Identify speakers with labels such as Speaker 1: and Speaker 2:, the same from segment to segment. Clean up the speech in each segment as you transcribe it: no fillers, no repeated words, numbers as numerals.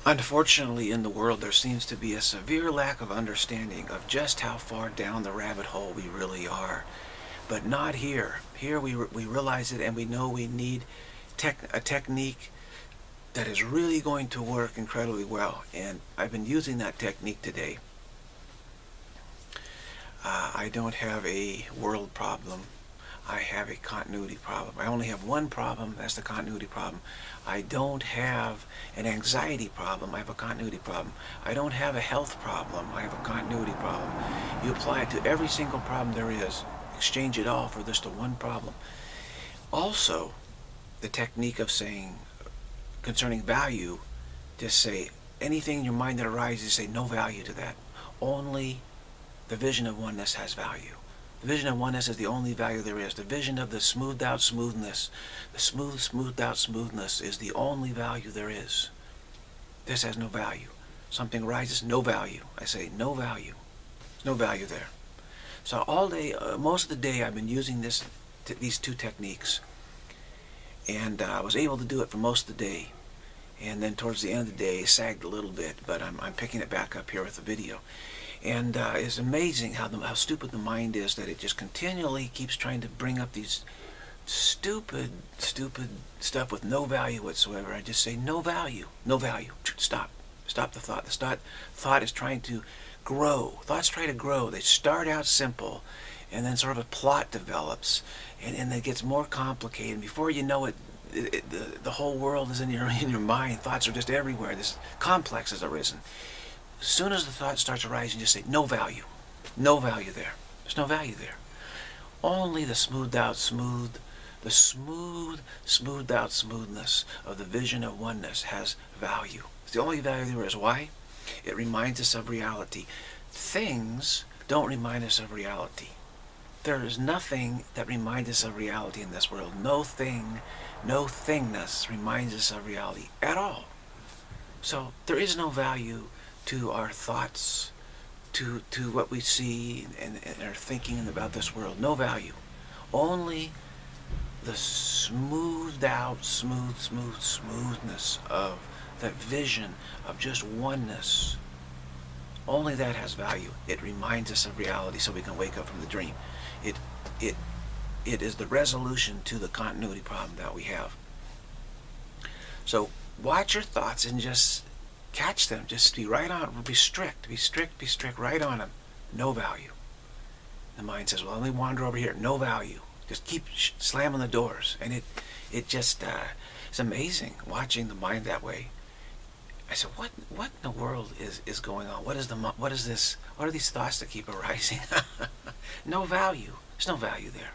Speaker 1: Unfortunately, in the world, there seems to be a severe lack of understanding of just how far down the rabbit hole we really are. But not here. Here we realize it, and we know we need a technique that is really going to work incredibly well. And I've been using that technique today. I don't have a world problem. I have a continuity problem. I only have one problem, that's the continuity problem. I don't have an anxiety problem, I have a continuity problem. I don't have a health problem, I have a continuity problem. You apply it to every single problem there is, exchange it all for just the one problem. Also, the technique of saying, concerning value, just say anything in your mind that arises, say no value to that. Only the vision of oneness has value. The vision of oneness is the only value there is. The vision of the smoothed out smoothness, the smoothed out smoothness is the only value there is. This has no value. Something arises, no value. I say no value. There's no value there. So all day, most of the day, I've been using these two techniques, and I was able to do it for most of the day. And then towards the end of the day, it sagged a little bit, but I'm picking it back up here with the video. And it's amazing how stupid the mind is, that it just continually keeps trying to bring up these stupid stuff with no value whatsoever. I just say no value, no value. Stop the thought. The thought is trying to grow. Thoughts try to grow. They start out simple, and then sort of a plot develops, and it gets more complicated. Before you know it, the whole world is in your mind. Thoughts are just everywhere. This complex has arisen. As soon as the thought starts arising, just say no value. No value there. There's no value there. Only the smoothed out smoothed out smoothness of the vision of oneness has value. It's the only value there is. Why? It reminds us of reality. Things don't remind us of reality. There is nothing that reminds us of reality in this world. No thing, no thingness reminds us of reality at all. So there is no value to our thoughts, to what we see and our thinking about this world. No value. Only the smoothed out, smoothness of that vision of just oneness. Only that has value. It reminds us of reality so we can wake up from the dream. It is the resolution to the continuity problem that we have. So watch your thoughts and just catch them. Just be right on. Be strict, right on them. No value. The mind says, well, let me wander over here. No value. Just keep slamming the doors. And it just, it's amazing watching the mind that way. I said, what in the world is going on? What is this? What are these thoughts that keep arising? No value. There's no value there.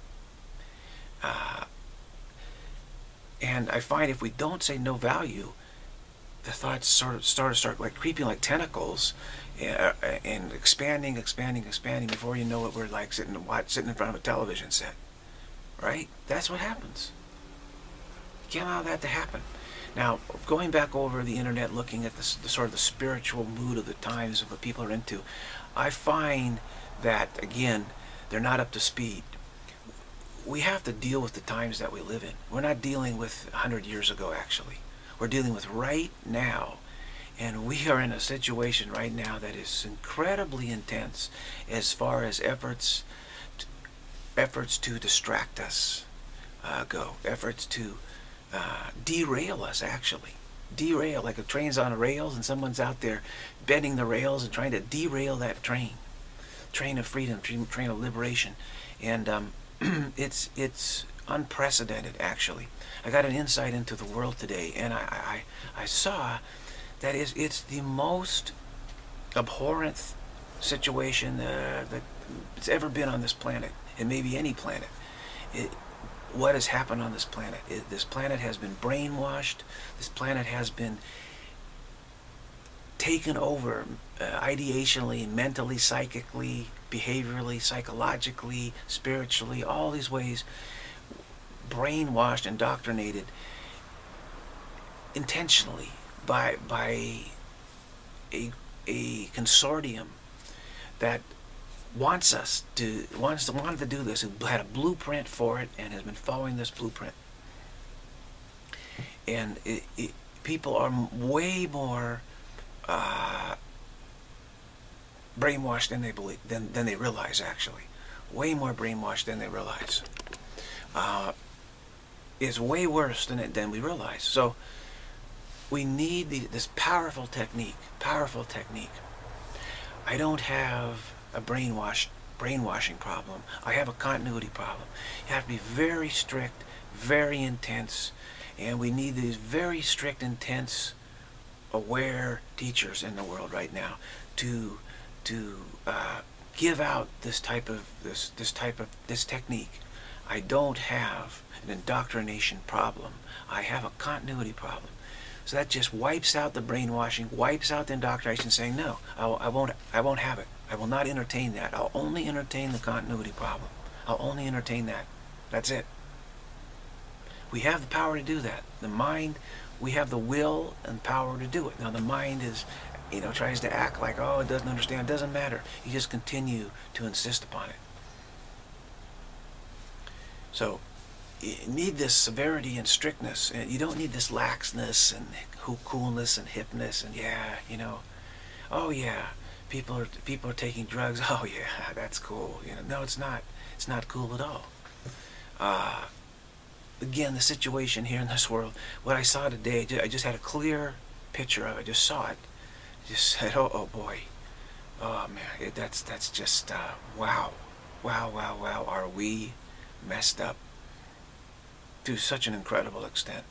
Speaker 1: And I find if we don't say no value, the thoughts start like creeping like tentacles, and expanding. Before you know it, we're like sitting in front of a television set. Right? That's what happens. You can't allow that to happen. Now, going back over the internet, looking at the sort of the spiritual mood of the times of what people are into, I find that, again, they're not up to speed. We have to deal with the times that we live in. We're not dealing with 100 years ago, actually. We're dealing with right now. And we are in a situation right now that is incredibly intense as far as efforts to distract us go. Efforts to derail us, actually. Derail, like a train's on rails and someone's out there bending the rails and trying to derail that train. Train of freedom, train of liberation. And it's unprecedented, actually. I got an insight into the world today, and I saw that it's the most abhorrent situation that's ever been on this planet, and maybe any planet. What has happened on this planet? This planet has been brainwashed. This planet has been taken over ideationally, mentally, psychically, behaviorally, psychologically, spiritually, all these ways, brainwashed, indoctrinated intentionally by a consortium that wanted to do this, who had a blueprint for it and has been following this blueprint. And people are way more brainwashed than they believe, than they realize. Actually, way more brainwashed than they realize. It's way worse than we realize. So we need this powerful technique. Powerful technique. I don't have a brainwashing problem. I have a continuity problem. You have to be very strict, very intense, and we need these very strict, intense, aware teachers in the world right now to give out this technique. I don't have an indoctrination problem. I have a continuity problem. So that just wipes out the brainwashing, wipes out the indoctrination, saying, no, I won't have it. I will not entertain that. I'll only entertain the continuity problem. I'll only entertain that. That's it. We have the power to do that. The mind, we have the will and power to do it. Now the mind is, tries to act like, oh, it doesn't understand. It doesn't matter. You just continue to insist upon it. So you need this severity and strictness, and you don't need this laxness and coolness and hipness and oh yeah, people are taking drugs. Oh yeah, that's cool. No, it's not. It's not cool at all. Again, the situation here in this world, what I saw today, I just had a clear picture of it. I just saw it. Just said, oh boy, oh man, that's just wow, are we messed up to such an incredible extent.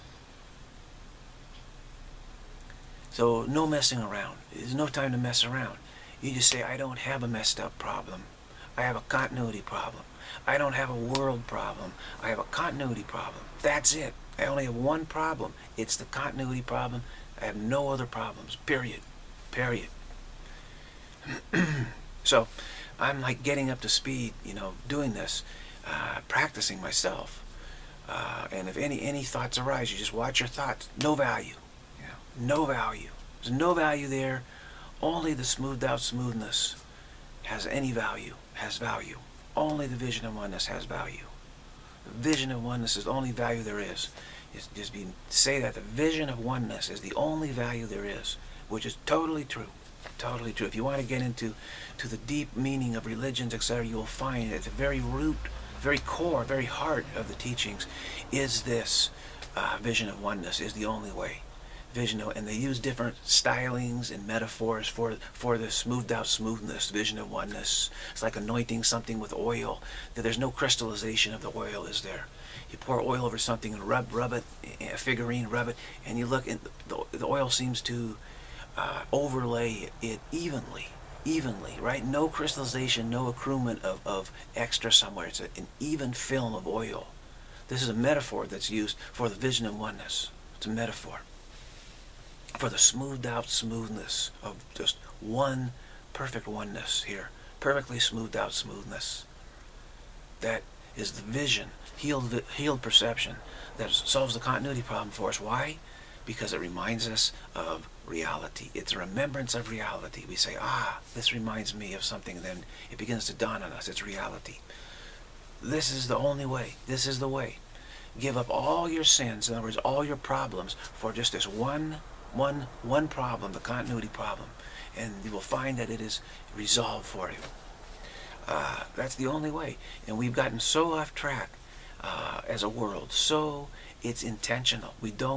Speaker 1: So no messing around. There's no time to mess around. You just say, I don't have a messed up problem. I have a continuity problem. I don't have a world problem. I have a continuity problem. That's it. I only have one problem. It's the continuity problem. I have no other problems. Period. Period. So I'm like getting up to speed, doing this, practicing myself. And if any thoughts arise, you just watch your thoughts. No value. No value. There's no value there. Only the smoothed out smoothness has any value, has value. Only the vision of oneness has value. The vision of oneness is the only value there is. Say that the vision of oneness is the only value there is, which is totally true. Totally true. If you want to get into the deep meaning of religions, etc., you will find at the very root, very core, very heart of the teachings is this vision of oneness is the only way. And they use different stylings and metaphors for the smoothed out smoothness, vision of oneness. It's like anointing something with oil. That there's no crystallization of the oil, is there? You pour oil over something and rub it, a figurine, rub it, and you look, and the oil seems to overlay it evenly, right? No crystallization, no accruement of extra somewhere. It's an even film of oil. This is a metaphor that's used for the vision of oneness. It's a metaphor for the smoothed out smoothness of just one perfect oneness here. Perfectly smoothed out smoothness. That is the vision, healed perception that solves the continuity problem for us. Why? Because it reminds us of reality. It's a remembrance of reality. We say, this reminds me of something, and then it begins to dawn on us. It's reality. This is the only way. This is the way. Give up all your sins, in other words, all your problems, for just this one problem, the continuity problem, and you will find that it is resolved for you. That's the only way. And we've gotten so off track as a world, so it's intentional.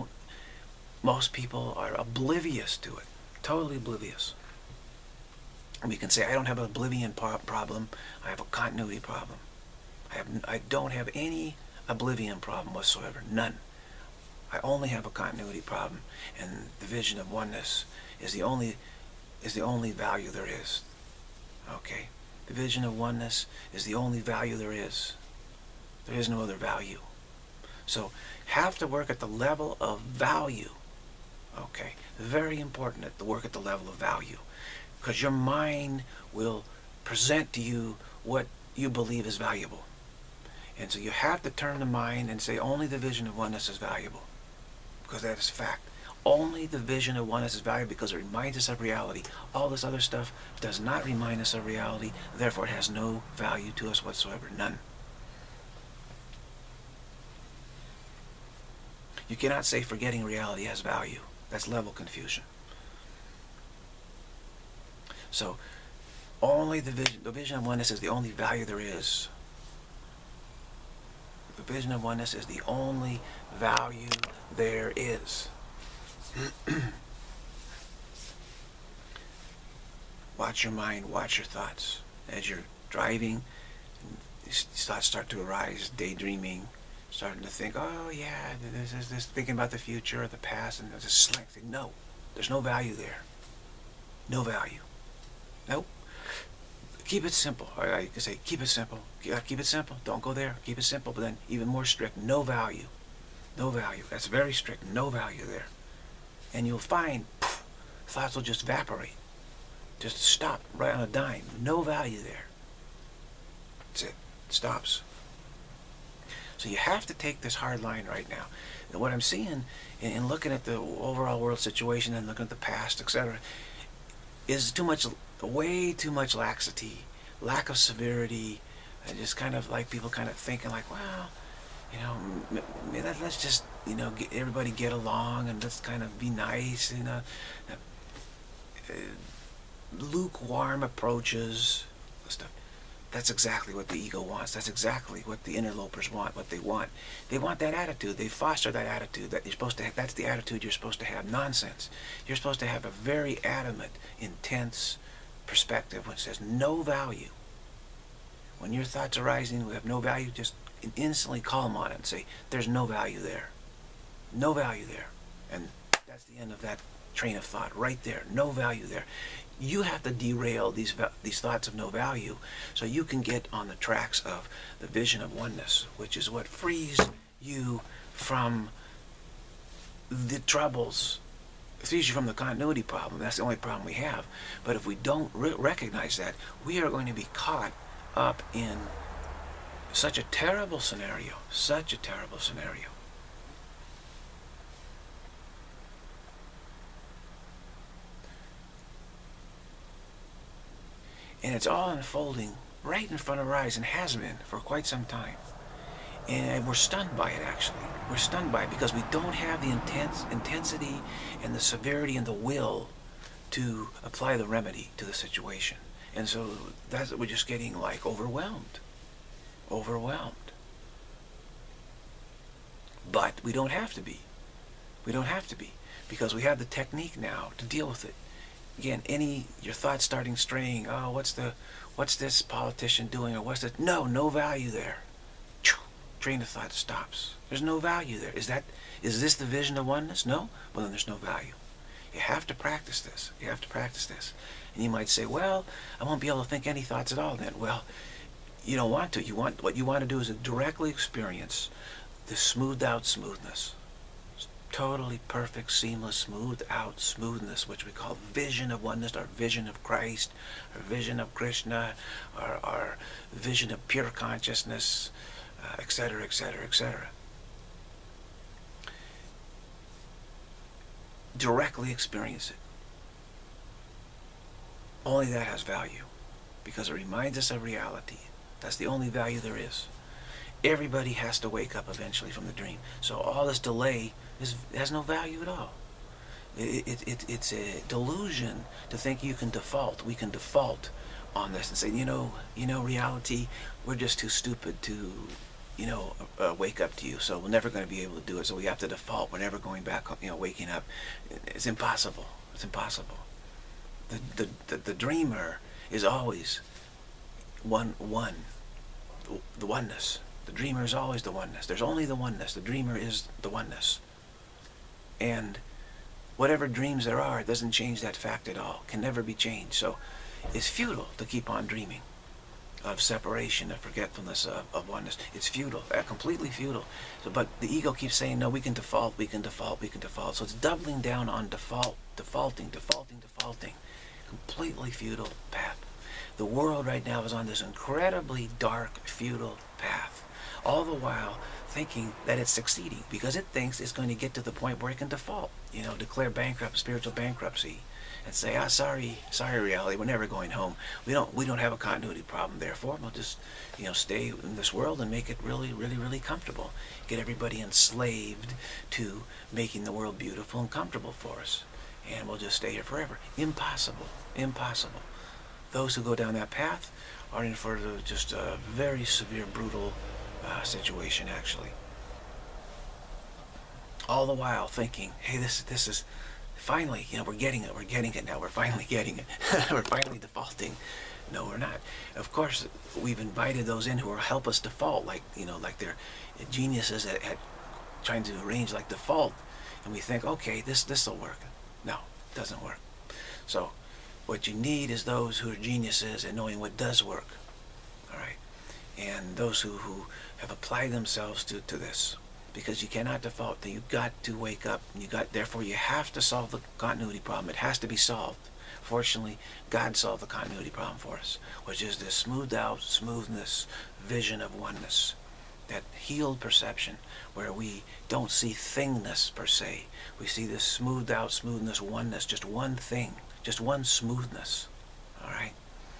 Speaker 1: Most people are oblivious to it, totally oblivious. We can say, I don't have an oblivion problem, I have a continuity problem. I don't have any oblivion problem whatsoever, none. I only have a continuity problem, and the vision of oneness is the only value there is. Okay? The vision of oneness is the only value there is. There is no other value. So, have to work at the level of value. Okay? Very important to work at the level of value. Because your mind will present to you what you believe is valuable. And so you have to turn the mind and say only the vision of oneness is valuable. Because that is fact. Only the vision of oneness is valuable because it reminds us of reality. All this other stuff does not remind us of reality, therefore it has no value to us whatsoever. None. You cannot say forgetting reality has value. That's level confusion. So only the vision of oneness is the only value there is. The vision of oneness is the only value there is. Watch your mind, watch your thoughts. As you're driving, thoughts start to arise, daydreaming, starting to think, oh yeah, this thinking about the future or the past, and there's a slang thing. No, there's no value there. No value. Nope. Keep it simple. I can say, keep it simple. Keep it simple. Don't go there. Keep it simple. But then even more strict. No value. No value. That's very strict. No value there. And you'll find poof, thoughts will just evaporate. Just stop right on a dime. No value there. That's it. It stops. So you have to take this hard line right now. And what I'm seeing in looking at the overall world situation and looking at the past, etc., is way too much laxity, lack of severity, and just kind of like people kind of thinking like, well, you know, let's just, you know, everybody get along and let's kind of be nice, you know. Lukewarm approaches, stuff. That's exactly what the ego wants. That's exactly what the interlopers want, what they want. They want that attitude. They foster that attitude that you're supposed to have. That's the attitude you're supposed to have. Nonsense. You're supposed to have a very adamant, intense perspective which says no value. When your thoughts arising have no value, just instantly call them on it and say, there's no value there. No value there. And that's the end of that train of thought right there. No value there. You have to derail these thoughts of no value so you can get on the tracks of the vision of oneness, which is what frees you from the troubles. It frees you from the continuity problem. That's the only problem we have. But if we don't recognize that, we are going to be caught up in such a terrible scenario. Such a terrible scenario. And it's all unfolding right in front of our eyes and has been for quite some time. And we're stunned by it, actually. We're stunned by it because we don't have the intensity and the severity and the will to apply the remedy to the situation. And so we're just getting like overwhelmed. Overwhelmed. But we don't have to be. We don't have to be. Because we have the technique now to deal with it. Again, your thoughts starting straying, oh, what's this politician doing, or what's that? No value there. Train of thought stops. There's no value there. Is this the vision of oneness? No? Well, then there's no value. You have to practice this. You have to practice this. And you might say, well, I won't be able to think any thoughts at all then. Well, you don't want to. What you want to do is directly experience the smoothed out smoothness. Totally perfect, seamless, smoothed out smoothness, which we call vision of oneness, our vision of Christ, our vision of Krishna, our vision of pure consciousness, etc., etc., etc. Directly experience it. Only that has value, because it reminds us of reality. That's the only value there is. Everybody has to wake up eventually from the dream. So all this delay has no value at all. It's a delusion to think you can default. We can default on this and say, you know, reality, we're just too stupid to, wake up to you. So we're never going to be able to do it. So we have to default. We're never going back, waking up. It's impossible. It's impossible. The dreamer is always the oneness. The dreamer is always the oneness. There's only the oneness. The dreamer is the oneness. And whatever dreams there are, it doesn't change that fact at all. Can never be changed. So it's futile to keep on dreaming of separation, of forgetfulness, of oneness. It's futile, completely futile. So, but the ego keeps saying, no, we can default, we can default, we can default. So it's doubling down on defaulting. Completely futile path. The world right now is on this incredibly dark, futile path. All the while, thinking that it's succeeding, because it thinks it's going to get to the point where it can default, declare spiritual bankruptcy, and say, sorry, reality, we're never going home. We don't have a continuity problem. Therefore, we'll just, stay in this world and make it really, really, really comfortable. Get everybody enslaved to making the world beautiful and comfortable for us, and we'll just stay here forever. Impossible. Impossible. Those who go down that path are in for just a very severe, brutal situation, actually. All the while thinking, hey, this is finally, we're getting it now. We're finally getting it. We're finally defaulting. No, we're not. Of course, we've invited those in who will help us default, like they're geniuses at trying to arrange like default, and we think, okay, this will work. No, it doesn't work. So what you need is those who are geniuses at knowing what does work. All right, and those who have applied themselves to this. Because you cannot default. You've got to wake up. Therefore, you have to solve the continuity problem. It has to be solved. Fortunately, God solved the continuity problem for us, which is this smoothed out, smoothness, vision of oneness, that healed perception where we don't see thingness per se. We see this smoothed out, smoothness, oneness, just one thing, just one smoothness. All right?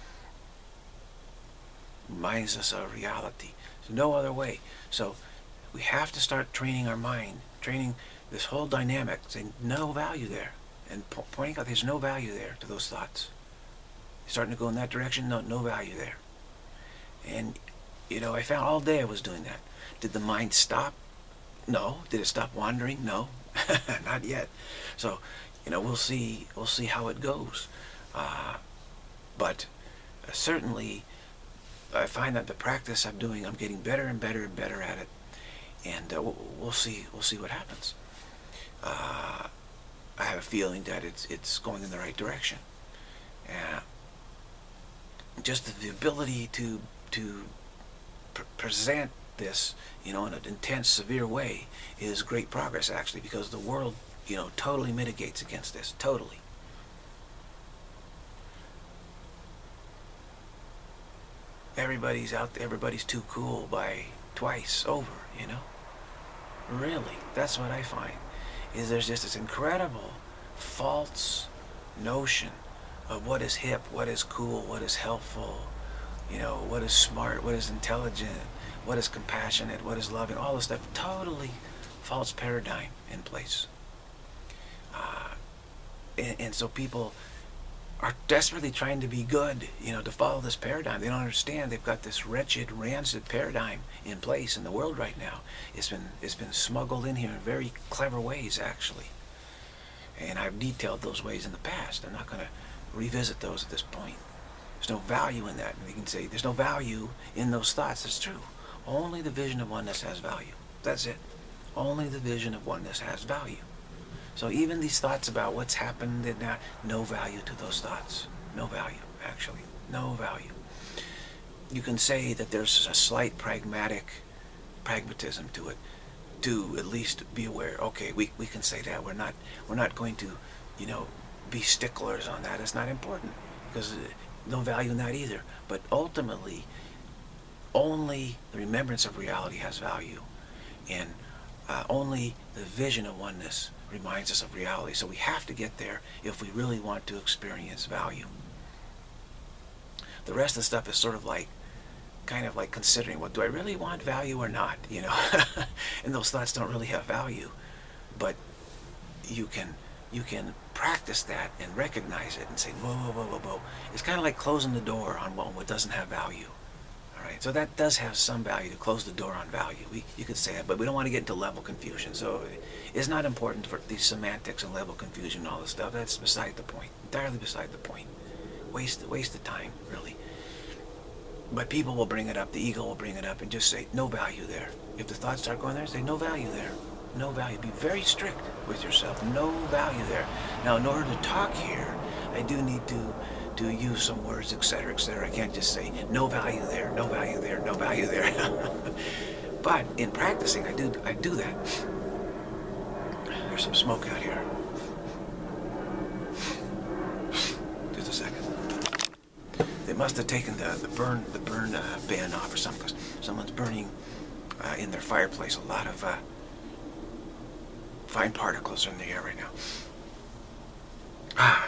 Speaker 1: Reminds us of reality. There's no other way. So we have to start training our mind, training this whole dynamic, saying no value there, and pointing out there's no value there to those thoughts. Starting to go in that direction, no value there. And, I found all day I was doing that. Did the mind stop? No. Did it stop wandering? No. Not yet. So, we'll see how it goes. But certainly, I find that the practice I'm doing, I'm getting better and better and better at it. And we'll see what happens. I have a feeling that it's going in the right direction. Just the ability to present this, in an intense, severe way is great progress, actually, because the world, totally mitigates against this, totally. Everybody's out there, everybody's too cool by twice over, Really, that's what I find, is there's just this incredible false notion of what is hip, what is cool, what is helpful, what is smart, what is intelligent, what is compassionate, what is loving, all this stuff. Totally false paradigm in place. And so people are desperately trying to be good, to follow this paradigm. They don't understand they've got this wretched, rancid paradigm in place in the world right now. It's been smuggled in here in very clever ways, actually. And I've detailed those ways in the past. I'm not going to revisit those at this point. There's no value in that. And you can say there's no value in those thoughts. That's true. Only the vision of oneness has value. That's it. Only the vision of oneness has value. So even these thoughts about what's happened, no value to those thoughts. No value, actually. No value. You can say that there's a slight pragmatism to it, to at least be aware. Okay, we can say that. We're not going to, be sticklers on that. It's not important, because no value in that either. But ultimately, only the remembrance of reality has value, and only the vision of oneness reminds us of reality. So we have to get there if we really want to experience value. The rest of the stuff is sort of like, kind of like considering, well, do I really want value or not? And those thoughts don't really have value, but you can practice that and recognize it and say, whoa, whoa, whoa, whoa, whoa. It's kind of like closing the door on what doesn't have value. Right, so that does have some value, to close the door on value. You could say that, but we don't want to get into level confusion. So it's not important for these semantics and level confusion and all this stuff. That's beside the point, entirely beside the point. Waste of time, really. But people will bring it up, the ego will bring it up and just say, no value there. If the thoughts start going there, say, no value there. No value. Be very strict with yourself. No value there. Now, in order to talk here, I do need to use some words, etc., etc. I can't just say, no value there, no value there, no value there. But in practicing, I do that. There's some smoke out here. Just a second. They must have taken the burn ban off or something, because someone's burning in their fireplace. A lot of fine particles are in the air right now. Ah.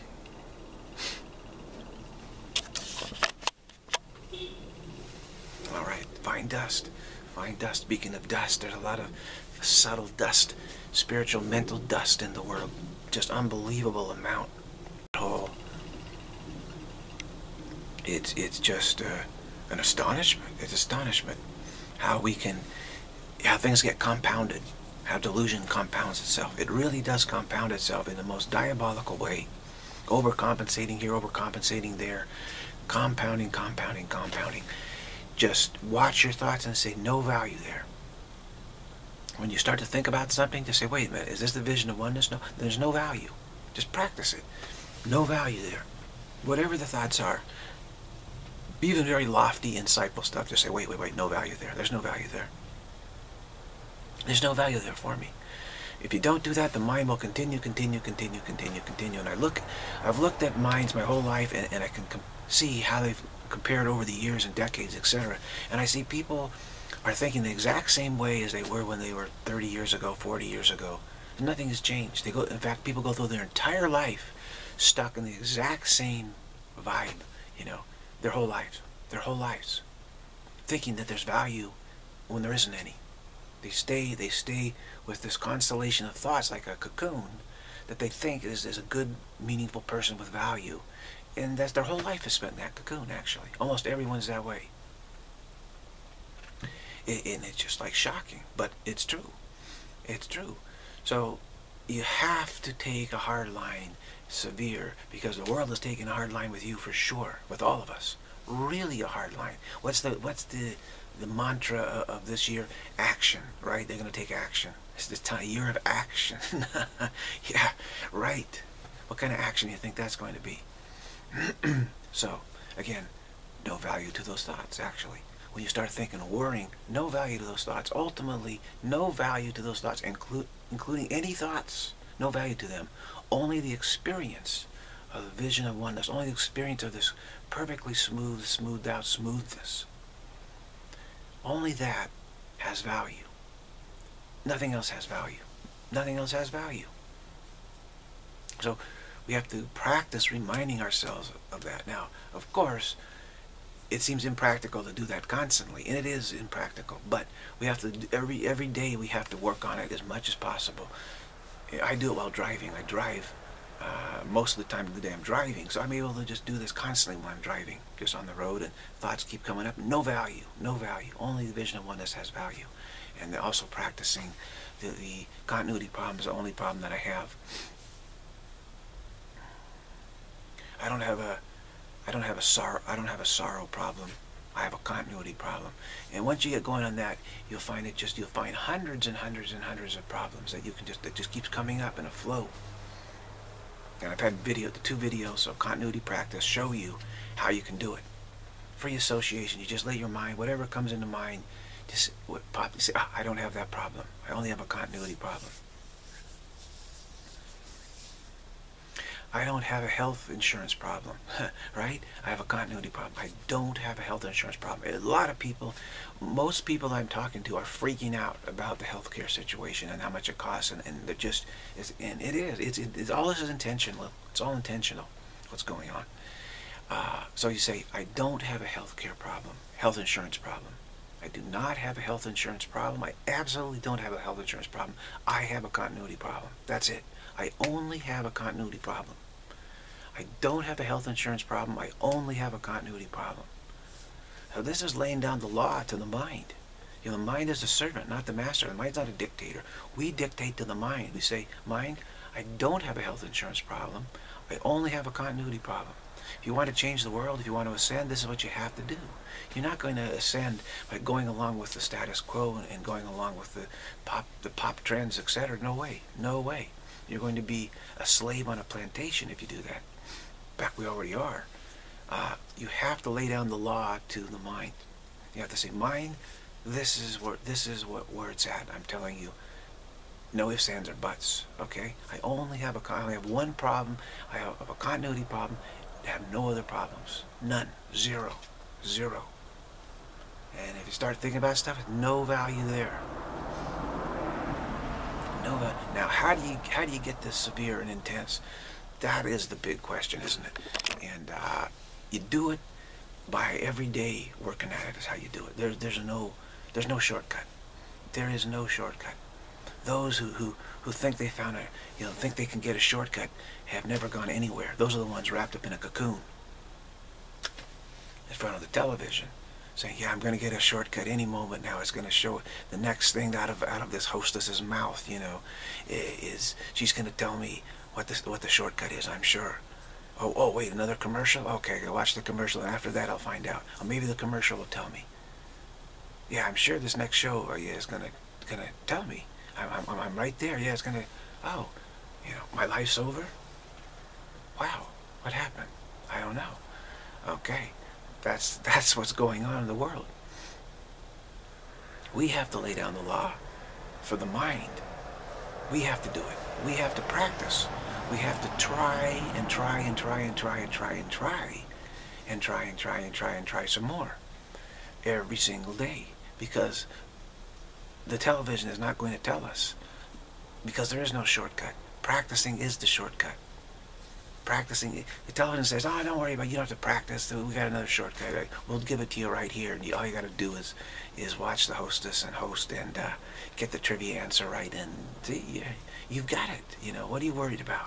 Speaker 1: All right, fine dust. Fine dust. Speaking of dust, there's a lot of subtle dust, spiritual, mental dust in the world. Just unbelievable amount. Oh, it's just an astonishment. It's astonishment how things get compounded, how delusion compounds itself. It really does compound itself in the most diabolical way. Overcompensating here, overcompensating there, compounding, compounding, compounding. Just watch your thoughts and say no value there. When you start to think about something, just say, wait a minute, is this the vision of oneness? No, there's no value. Just practice it. No value there. Whatever the thoughts are, even very lofty, insightful stuff, just say, wait, no value there. There's no value there. There's no value there for me. If you don't do that, the mind will continue. And I've looked at minds my whole life, and I can see how they've compared over the years and decades, etc. And I see people are thinking the exact same way as they were when they were 30 years ago, 40 years ago. And nothing has changed. In fact, people go through their entire life stuck in the exact same vibe, their whole lives, thinking that there's value when there isn't any. They stay with this constellation of thoughts like a cocoon that they think is a good, meaningful person with value. And that's their whole life is spent in that cocoon, actually. Almost everyone's that way. And it's just like shocking, but it's true. It's true. So you have to take a hard line, severe, because the world is taking a hard line with you for sure, with all of us. Really a hard line. What's the mantra of this year? Action, right? They're going to take action. It's the year of action. Yeah, right. What kind of action do you think that's going to be? So, again, no value to those thoughts, actually. When you start thinking and worrying, no value to those thoughts. Ultimately, no value to those thoughts, including any thoughts. No value to them. Only the experience of the vision of oneness. Only the experience of this perfectly smoothed out smoothness. Only that has value. Nothing else has value. Nothing else has value. So we have to practice reminding ourselves of that. Now, of course, it seems impractical to do that constantly, and it is impractical, but we have to, every day we have to work on it as much as possible. I do it while driving. I drive most of the time of the day I'm driving, so I'm able to just do this constantly when I'm driving, just on the road, and thoughts keep coming up. No value, no value. Only the vision of oneness has value. And also practicing the continuity problem is the only problem that I have. I don't have a sorrow problem. I have a continuity problem. And once you get going on that, you'll find hundreds and hundreds and hundreds of problems that just keeps coming up in a flow. And I've had the 2 videos of continuity practice show you how you can do it. Free association. You just let your mind, whatever comes into mind, just say, I don't have that problem. I only have a continuity problem. I don't have a health insurance problem, right? I have a continuity problem. I don't have a health insurance problem. A lot of people, most people I'm talking to are freaking out about the healthcare situation and how much it costs, and they're just, it's all this is intentional. It's all intentional, what's going on. So you say, I don't have a healthcare problem, health insurance problem. I do not have a health insurance problem. I absolutely don't have a health insurance problem. I have a continuity problem. That's it. I only have a continuity problem. I don't have a health insurance problem. I only have a continuity problem. So this is laying down the law to the mind. The mind is a servant, not the master. The mind's not a dictator. We dictate to the mind. We say, mind, I don't have a health insurance problem. I only have a continuity problem. If you want to change the world, if you want to ascend, this is what you have to do. You're not going to ascend by going along with the status quo and going along with the pop trends, etc. No way. No way. You're going to be a slave on a plantation if you do that. In fact, we already are. You have to lay down the law to the mind. You have to say, mind, this is where it's at. I'm telling you, no ifs, ands, or buts. Okay? I only have one problem. I have a continuity problem. I have no other problems. None. Zero. Zero. And if you start thinking about stuff, no value there. No value. Now, how do you get this severe and intense? That is the big question, isn't it? And you do it by every day working at it. Is how you do it. There's no shortcut. There is no shortcut. Those who think they found think they can get a shortcut have never gone anywhere. Those are the ones wrapped up in a cocoon in front of the television, saying, "Yeah, I'm going to get a shortcut any moment now. It's going to show the next thing out of this hostess's mouth. Is she's going to tell me what the shortcut is? I'm sure. Oh, wait, another commercial? Okay, I'll watch the commercial, and after that I'll find out. Or maybe the commercial will tell me. Yeah, I'm sure this next show is gonna tell me. I'm right there. Yeah, it's gonna. Oh, my life's over. Wow, what happened? I don't know. Okay, that's what's going on in the world. We have to lay down the law for the mind. We have to do it. We have to practice. We have to try and try and try and try and try and try and try and try and try and try some more every single day, because the television is not going to tell us, because there is no shortcut. Practicing is the shortcut. Practicing, the television says, "Oh, don't worry about it. You don't have to practice. We got another shortcut. We'll give it to you right here. And all you got to do is watch the hostess and host and get the trivia answer right, and see, you've got it. What are you worried about?"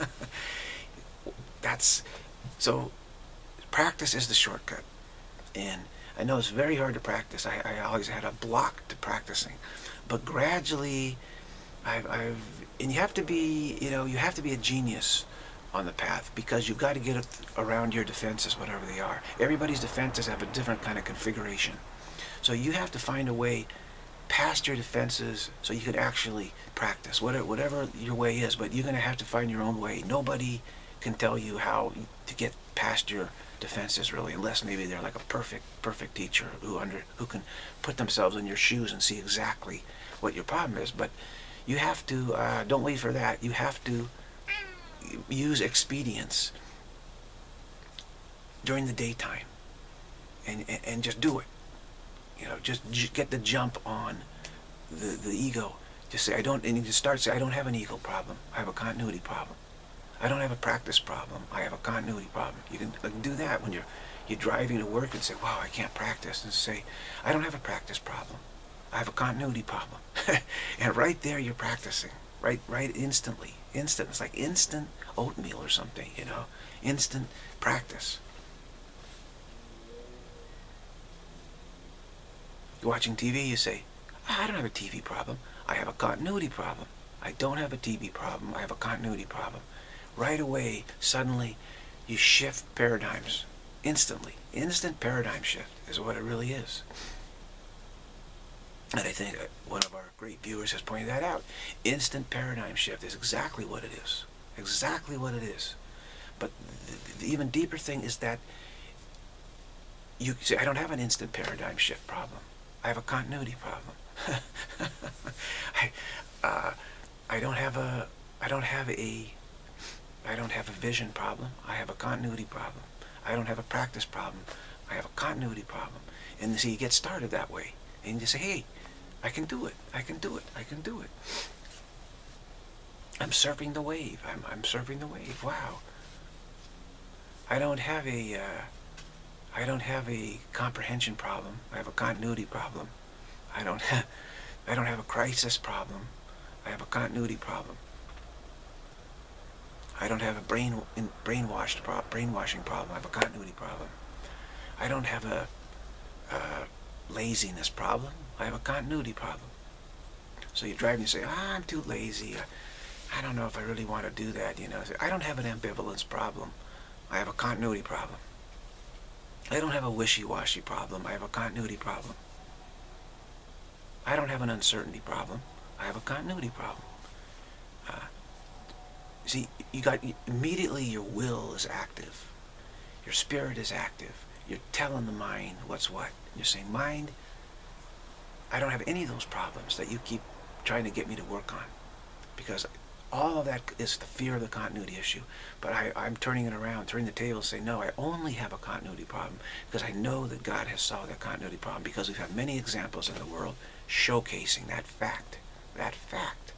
Speaker 1: So practice is the shortcut. And I know it's very hard to practice. I always had a block to practicing, but gradually and you have to be a genius on the path, because you've got to get around your defenses, whatever they are. Everybody's defenses have a different kind of configuration, so you have to find a way past your defenses so you can actually practice whatever your way is. But you're going to have to find your own way. Nobody can tell you how to get past your defenses, really, unless maybe they're like a perfect teacher who can put themselves in your shoes and see exactly what your problem is. But you have to don't wait for that. You have to use expedience during the daytime and just do it. Just get the jump on the ego. Just say, and you just start saying, "I don't have an ego problem. I have a continuity problem. I don't have a practice problem. I have a continuity problem." You can do that when you're driving to work and say, "Wow, I can't practice," and say, "I don't have a practice problem. I have a continuity problem." And right there you're practicing. Right instantly. Instant. It's like instant oatmeal or something, instant practice. You're watching TV, you say, "I don't have a TV problem. I have a continuity problem. I don't have a TV problem. I have a continuity problem." Right away, suddenly, you shift paradigms. Instantly. Instant paradigm shift is what it really is. And I think one of our great viewers has pointed that out. Instant paradigm shift is exactly what it is. Exactly what it is. But the even deeper thing is that you say, "I don't have an instant paradigm shift problem. I have a continuity problem." I don't have a vision problem. I have a continuity problem. I don't have a practice problem. I have a continuity problem. And so you get started that way. And you say, "Hey, I can do it. I can do it. I can do it. I'm surfing the wave. I'm surfing the wave. Wow. I don't have a comprehension problem. I have a continuity problem. I don't have a crisis problem. I have a continuity problem. I don't have a brainwashing problem. I have a continuity problem. I don't have a laziness problem. I have a continuity problem." So you drive and you say, "I'm too lazy. I don't know if I really want to do that." I don't have an ambivalence problem. I have a continuity problem. I don't have a wishy-washy problem. I have a continuity problem. I don't have an uncertainty problem. I have a continuity problem. See, immediately your will is active. Your spirit is active. You're telling the mind what's what. You're saying, "Mind, I don't have any of those problems that you keep trying to get me to work on, because All of that is the fear of the continuity issue. But I'm turning it around, turning the table, saying, no, I only have a continuity problem because I know that God has solved that continuity problem, because we've had many examples in the world showcasing that fact. That fact.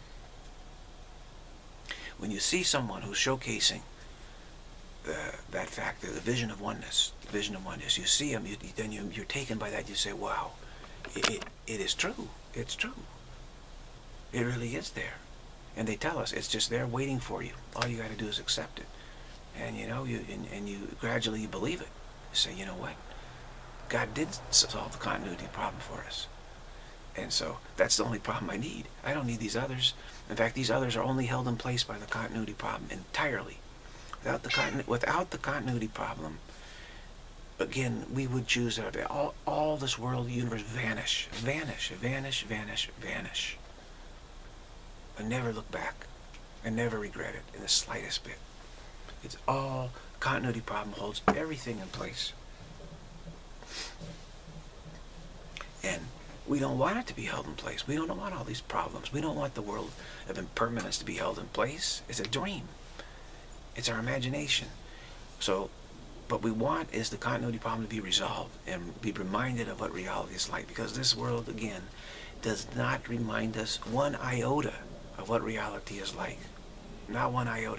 Speaker 1: When you see someone who's showcasing that fact, the vision of oneness, you see them, then you're taken by that. You say, wow, it is true. It's true. It really is there. And they tell us it's just there waiting for you. All you got to do is accept it. And you know, you gradually believe it. You say, you know what? God did solve the continuity problem for us. And so that's the only problem I need. I don't need these others. In fact, these others are only held in place by the continuity problem entirely. Without the continuity problem, again, we would choose all this world, universe vanish, vanish, vanish, vanish, vanish. And never look back, and never regret it in the slightest bit. It's all continuity problem holds everything in place. And we don't want it to be held in place. We don't want all these problems. We don't want the world of impermanence to be held in place. It's a dream. It's our imagination. So, what we want is the continuity problem to be resolved and be reminded of what reality is like. Because this world, again, does not remind us one iota of what reality is like. Not one iota.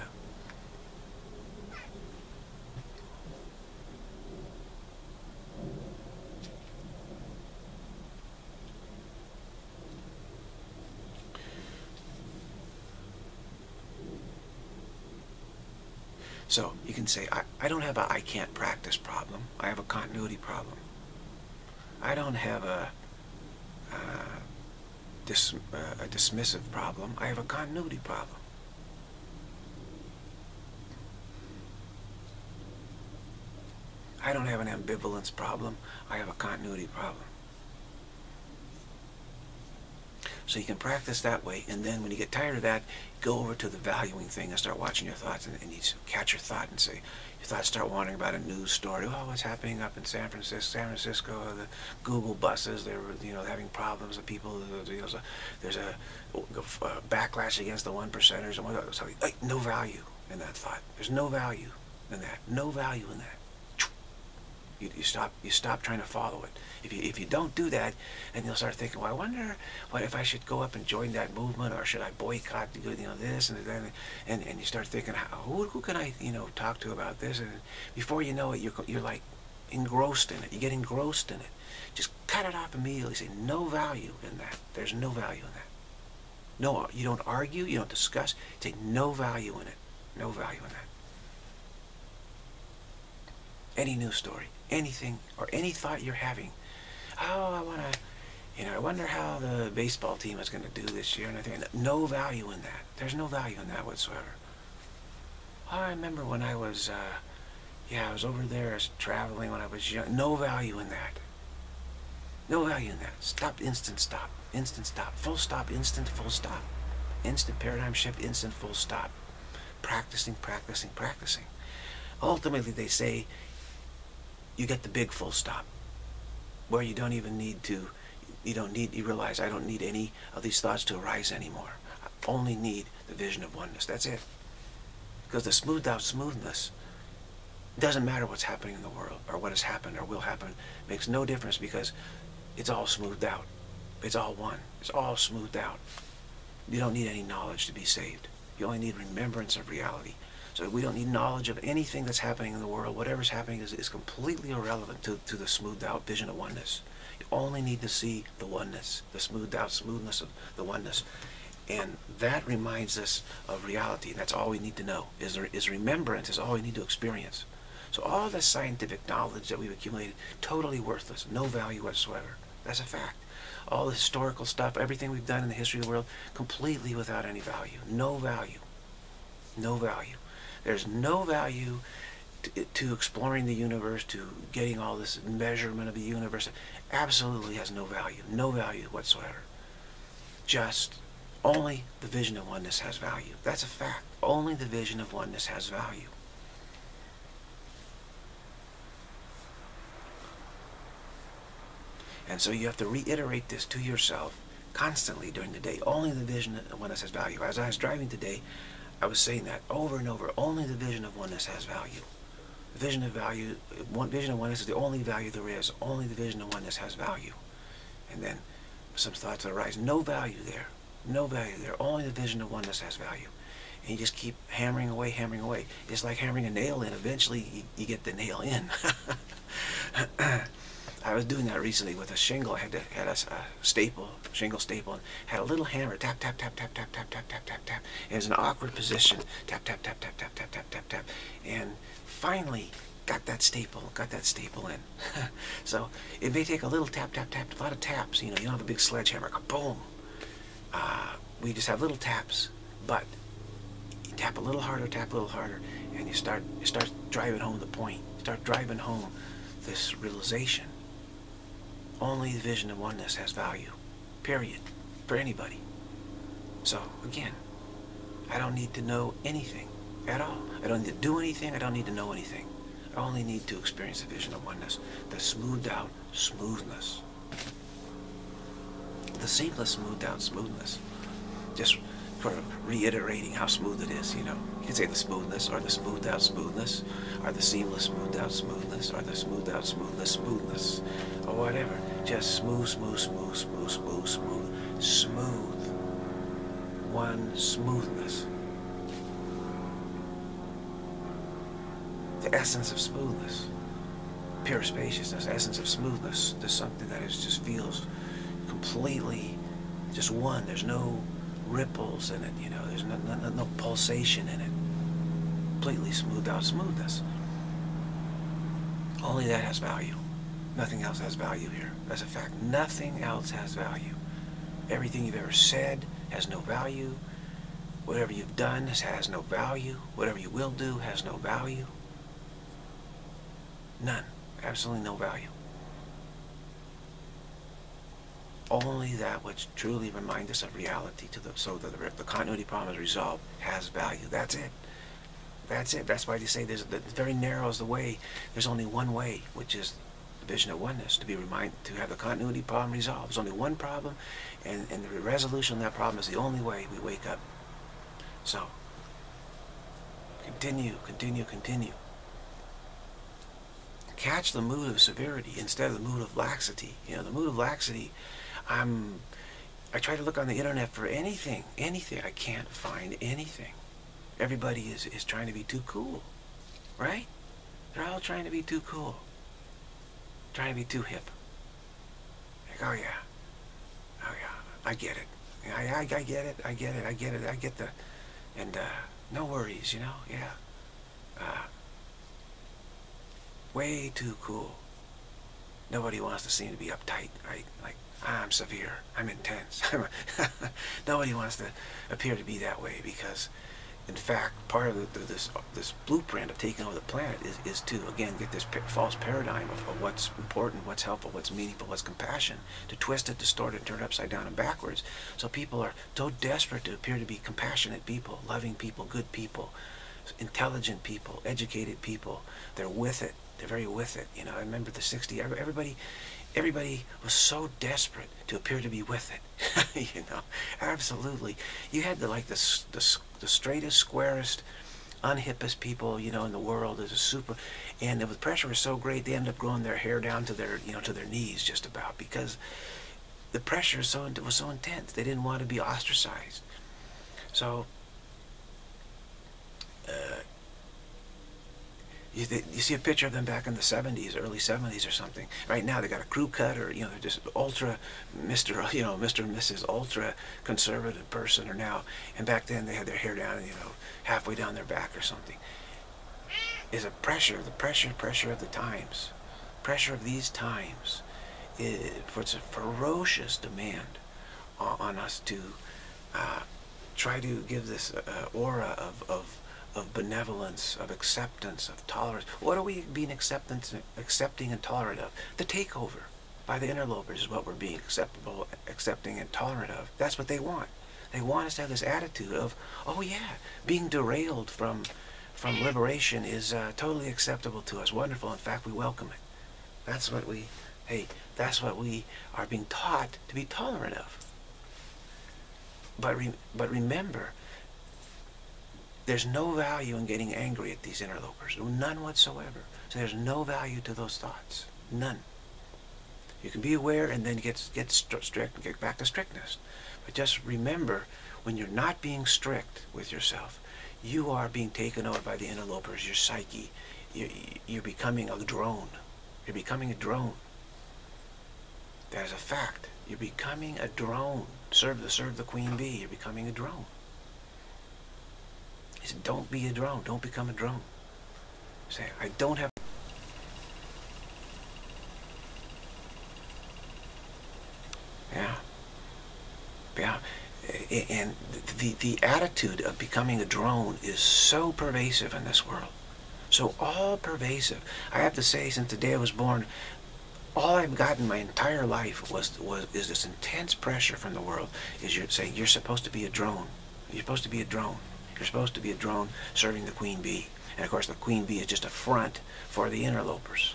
Speaker 1: So you can say, I don't have a I can't practice problem. I have a continuity problem. I don't have a dismissive problem. I have a continuity problem. I don't have an ambivalence problem. I have a continuity problem. So you can practice that way, and then when you get tired of that, go over to the valuing thing and start watching your thoughts, and you catch your thought and say, your thoughts start wandering about a news story. Oh, what's happening up in San Francisco, the Google buses, they're having problems. The people, there's a backlash against the 1%ers, and so, no value in that thought. There's no value in that. No value in that. You stop trying to follow it. If you don't do that, and you'll start thinking, well, I wonder what if I should go up and join that movement, or should I boycott this and then, and you start thinking, who can I talk to about this? And before you know it, you're like engrossed in it. You get engrossed in it. Just cut it off immediately. Say no value in that. There's no value in that. No, you don't argue. You don't discuss. Say no value in it. No value in that. Any news story, anything, or any thought you're having. Oh, I wonder how the baseball team is going to do this year. And I think no value in that. There's no value in that whatsoever. Oh, I remember when I was, I was over there traveling when I was young. No value in that. No value in that. Stop, instant stop. Instant stop. Full stop, instant, full stop. Instant paradigm shift, instant, full stop. Practicing, practicing, practicing. Ultimately, they say, you get the big full stop, where you don't even need to, you realize I don't need any of these thoughts to arise anymore. I only need the vision of oneness. That's it. Because the smoothed out smoothness, doesn't matter what's happening in the world, or what has happened or will happen, makes no difference, because it's all smoothed out. It's all one. It's all smoothed out. You don't need any knowledge to be saved. You only need remembrance of reality. So we don't need knowledge of anything that's happening in the world. Whatever's happening is completely irrelevant to the smoothed out vision of oneness. You only need to see the oneness, the smoothed out smoothness of the oneness. And that reminds us of reality. And that's all we need to know. Is remembrance is all we need to experience. So all the scientific knowledge that we've accumulated, totally worthless, no value whatsoever. That's a fact. All the historical stuff, everything we've done in the history of the world, completely without any value. No value. No value. There's no value to exploring the universe, to getting all this measurement of the universe. Absolutely has no value. No value whatsoever. Just only the vision of oneness has value. That's a fact. Only the vision of oneness has value. And so you have to reiterate this to yourself constantly during the day. Only the vision of oneness has value. As I was driving today, I was saying that over and over. Only the vision of oneness has value. The vision of value, vision of oneness is the only value there is. Only the vision of oneness has value. And then some thoughts arise. No value there. No value there. Only the vision of oneness has value. And you just keep hammering away, hammering away. It's like hammering a nail in. Eventually, you get the nail in. I was doing that recently with a shingle. I had a staple, shingle staple, and had a little hammer. Tap, tap, tap, tap, tap, tap, tap, tap, tap, tap. And it was an awkward position. Tap, tap, tap, tap, tap, tap, tap, tap, tap. And finally, got that staple in. So it may take a little tap, tap, tap, a lot of taps. You know, you don't have a big sledgehammer. Kaboom! We just have little taps, but you tap a little harder, and you start driving home the point. Start driving home this realization. Only the vision of oneness has value, period, for anybody. So again, I don't need to know anything at all. I don't need to do anything. I don't need to know anything. I only need to experience the vision of oneness, the smoothed out smoothness, the seamless smoothed out smoothness. Just sort of reiterating how smooth it is, you know. You can say the smoothness, or the smoothed out smoothness, or the seamless smoothed out smoothness, or the smoothed out smoothness, or whatever. Just smooth, smooth, smooth, smooth, smooth, smooth, smooth. One smoothness. The essence of smoothness. Pure spaciousness, essence of smoothness. There's something that just feels completely just one. There's no ripples in it, you know, there's no pulsation in it. Completely smoothed out smoothness. Only that has value. Nothing else has value here. That's a fact. Nothing else has value. Everything you've ever said has no value. Whatever you've done has no value. Whatever you will do has no value. None. Absolutely no value. Only that which truly reminds us of reality, so that the continuity problem is resolved, has value. That's it. That's it. That's why they say very narrow is the way. There's only one way, which is the vision of oneness, to have the continuity problem resolved. There's only one problem, and the resolution of that problem is the only way we wake up. So, continue, continue, continue. Catch the mood of severity instead of the mood of laxity. You know, the mood of laxity, I try to look on the internet for anything. I can't find anything. Everybody is trying to be too cool, right? They're all trying to be too cool. Trying to be too hip. Like, oh yeah, I get it. I get it. I get the, and no worries, you know, yeah. Way too cool. Nobody wants to seem to be uptight, right? Like, I'm severe, I'm intense. Nobody wants to appear to be that way, because in fact part of this blueprint of taking over the planet is to again get this false paradigm of what's important, what's helpful, what's meaningful, what's compassion, to twist it, distort it, turn it upside down and backwards. So people are so desperate to appear to be compassionate people, loving people, good people, intelligent people, educated people. They're with it. They're very with it. You know, I remember the 60s. Everybody was so desperate to appear to be with it. You know, absolutely. You had the straightest, squarest, unhippest people, you know, in the world. There's a super, and the pressure was so great they ended up growing their hair down to their, you know, to their knees just about, because the pressure was so intense. They didn't want to be ostracized. So. You see a picture of them back in the 70s, early 70s or something. Right now they got a crew cut, or, you know, they're just ultra, Mr. and Mrs. ultra conservative person, or now. And back then they had their hair down, you know, halfway down their back or something. Is a pressure, the pressure of the times. Pressure of these times. It's a ferocious demand on us to try to give this aura of benevolence, of acceptance, of tolerance. What are we being accepting and tolerant of? The takeover by the interlopers is what we're being accepting and tolerant of. That's what they want. They want us to have this attitude of, oh yeah, being derailed from liberation is totally acceptable to us. Wonderful. In fact, we welcome it. That's what we are being taught to be tolerant of. but remember, there's no value in getting angry at these interlopers. None whatsoever. So there's no value to those thoughts. None. You can be aware and then get strict and get back to strictness. But just remember, when you're not being strict with yourself, you are being taken over by the interlopers, your psyche. You're becoming a drone. You're becoming a drone. That is a fact. You're becoming a drone. Serve the queen bee. You're becoming a drone. He said, don't be a drone. Don't become a drone. Say, I don't have... Yeah. Yeah. And the attitude of becoming a drone is so pervasive in this world. So all pervasive. I have to say, since the day I was born, all I've gotten my entire life is this intense pressure from the world. Is you're saying you're supposed to be a drone. You're supposed to be a drone. You're supposed to be a drone serving the queen bee. And of course the queen bee is just a front for the interlopers.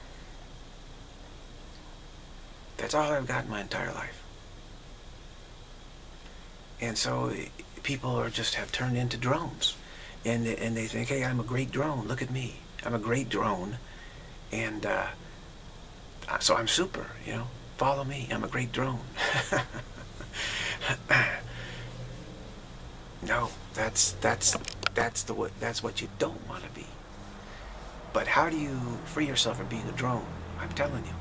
Speaker 1: That's all I've got in my entire life. And so people are just have turned into drones. And they think, hey, I'm a great drone. Look at me. I'm a great drone. And so I'm super, you know. Follow me. I'm a great drone. No, that's what you don't want to be. But how do you free yourself from being a drone? I'm telling you.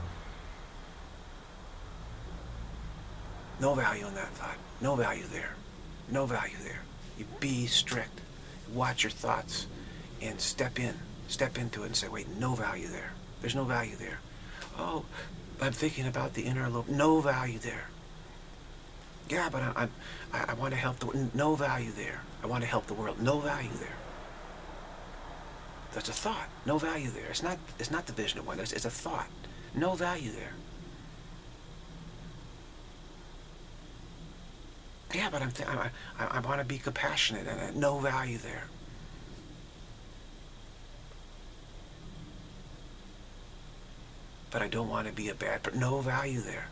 Speaker 1: No value in that thought. No value there. No value there. You be strict. Watch your thoughts and step into it and say, wait, no value there. There's no value there. Oh, I'm thinking about the interloper. No value there. Yeah, but I want to help the world. No value there. I want to help the world. No value there. That's a thought. No value there. It's not the vision of oneness. It's a thought. No value there. Yeah, but I want to be compassionate, and no value there. But I don't want to be a bad person. No value there.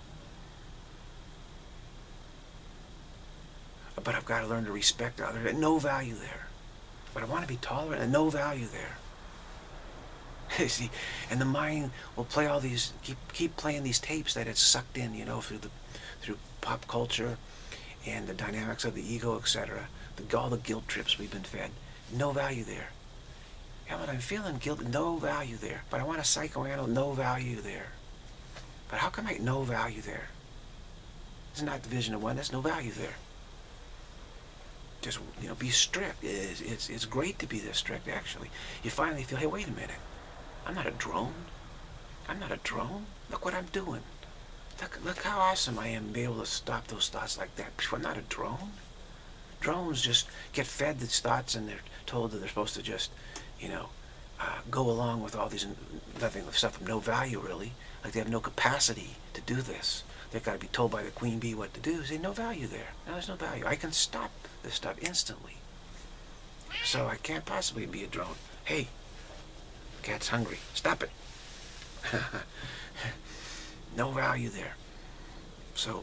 Speaker 1: But I've got to learn to respect others. No value there. But I want to be tolerant, and no value there. You see, and the mind will play all these, keep playing these tapes that it's sucked in, you know, through pop culture and the dynamics of the ego, etc. All the guilt trips we've been fed. No value there. Yeah, but I'm feeling guilty. No value there. But I want to psychoanalyze. No value there. But how come I no value there? It's not the vision of one. There's no value there. Just, you know, be strict. It's great to be this strict, actually. You finally feel, hey, wait a minute. I'm not a drone. I'm not a drone. Look what I'm doing. Look how awesome I am to be able to stop those thoughts like that. I'm not a drone. Drones just get fed these thoughts and they're told that they're supposed to just, you know, go along with all these nothing stuff of no value, really. Like they have no capacity to do this. They've got to be told by the queen bee what to do. There's no value there. No, there's no value. I can stop this stuff instantly. So I can't possibly be a drone. Hey, cat's hungry. Stop it. No value there. So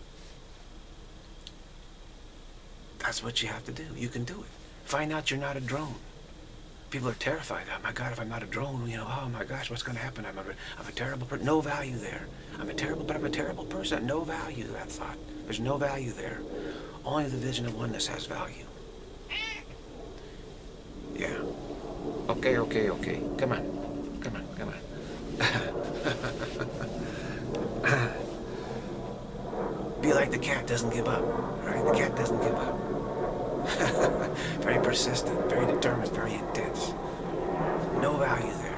Speaker 1: that's what you have to do. You can do it. Find out you're not a drone. People are terrified. Oh my God, if I'm not a drone, you know, oh my gosh, what's going to happen? I'm a terrible person. No value there. I'm a terrible person. No value to that thought. There's no value there. Only the vision of oneness has value. Yeah. Okay. Come on. Be like the cat, doesn't give up. Right? The cat doesn't give up. Very persistent, very determined, very intense. No value there.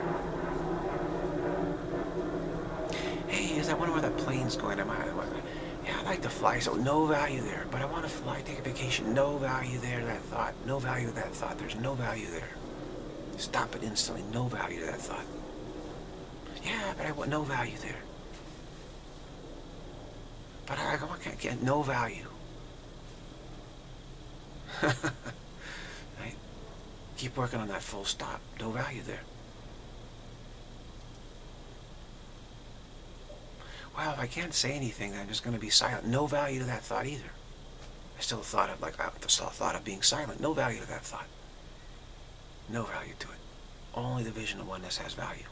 Speaker 1: Hey, I wonder where that plane's going. Yeah, I like to fly, so no value there. But I want to fly, take a vacation. No value there, that thought. No value to that thought. There's no value there. Stop it instantly. No value to that thought. Yeah, but I want no value there. But I can't get no value. Right? Keep working on that full stop. No value there. Well, if I can't say anything, then I'm just going to be silent. No value to that thought either. still a thought of, like, the thought of being silent. No value to that thought. No value to it. Only the vision of oneness has value.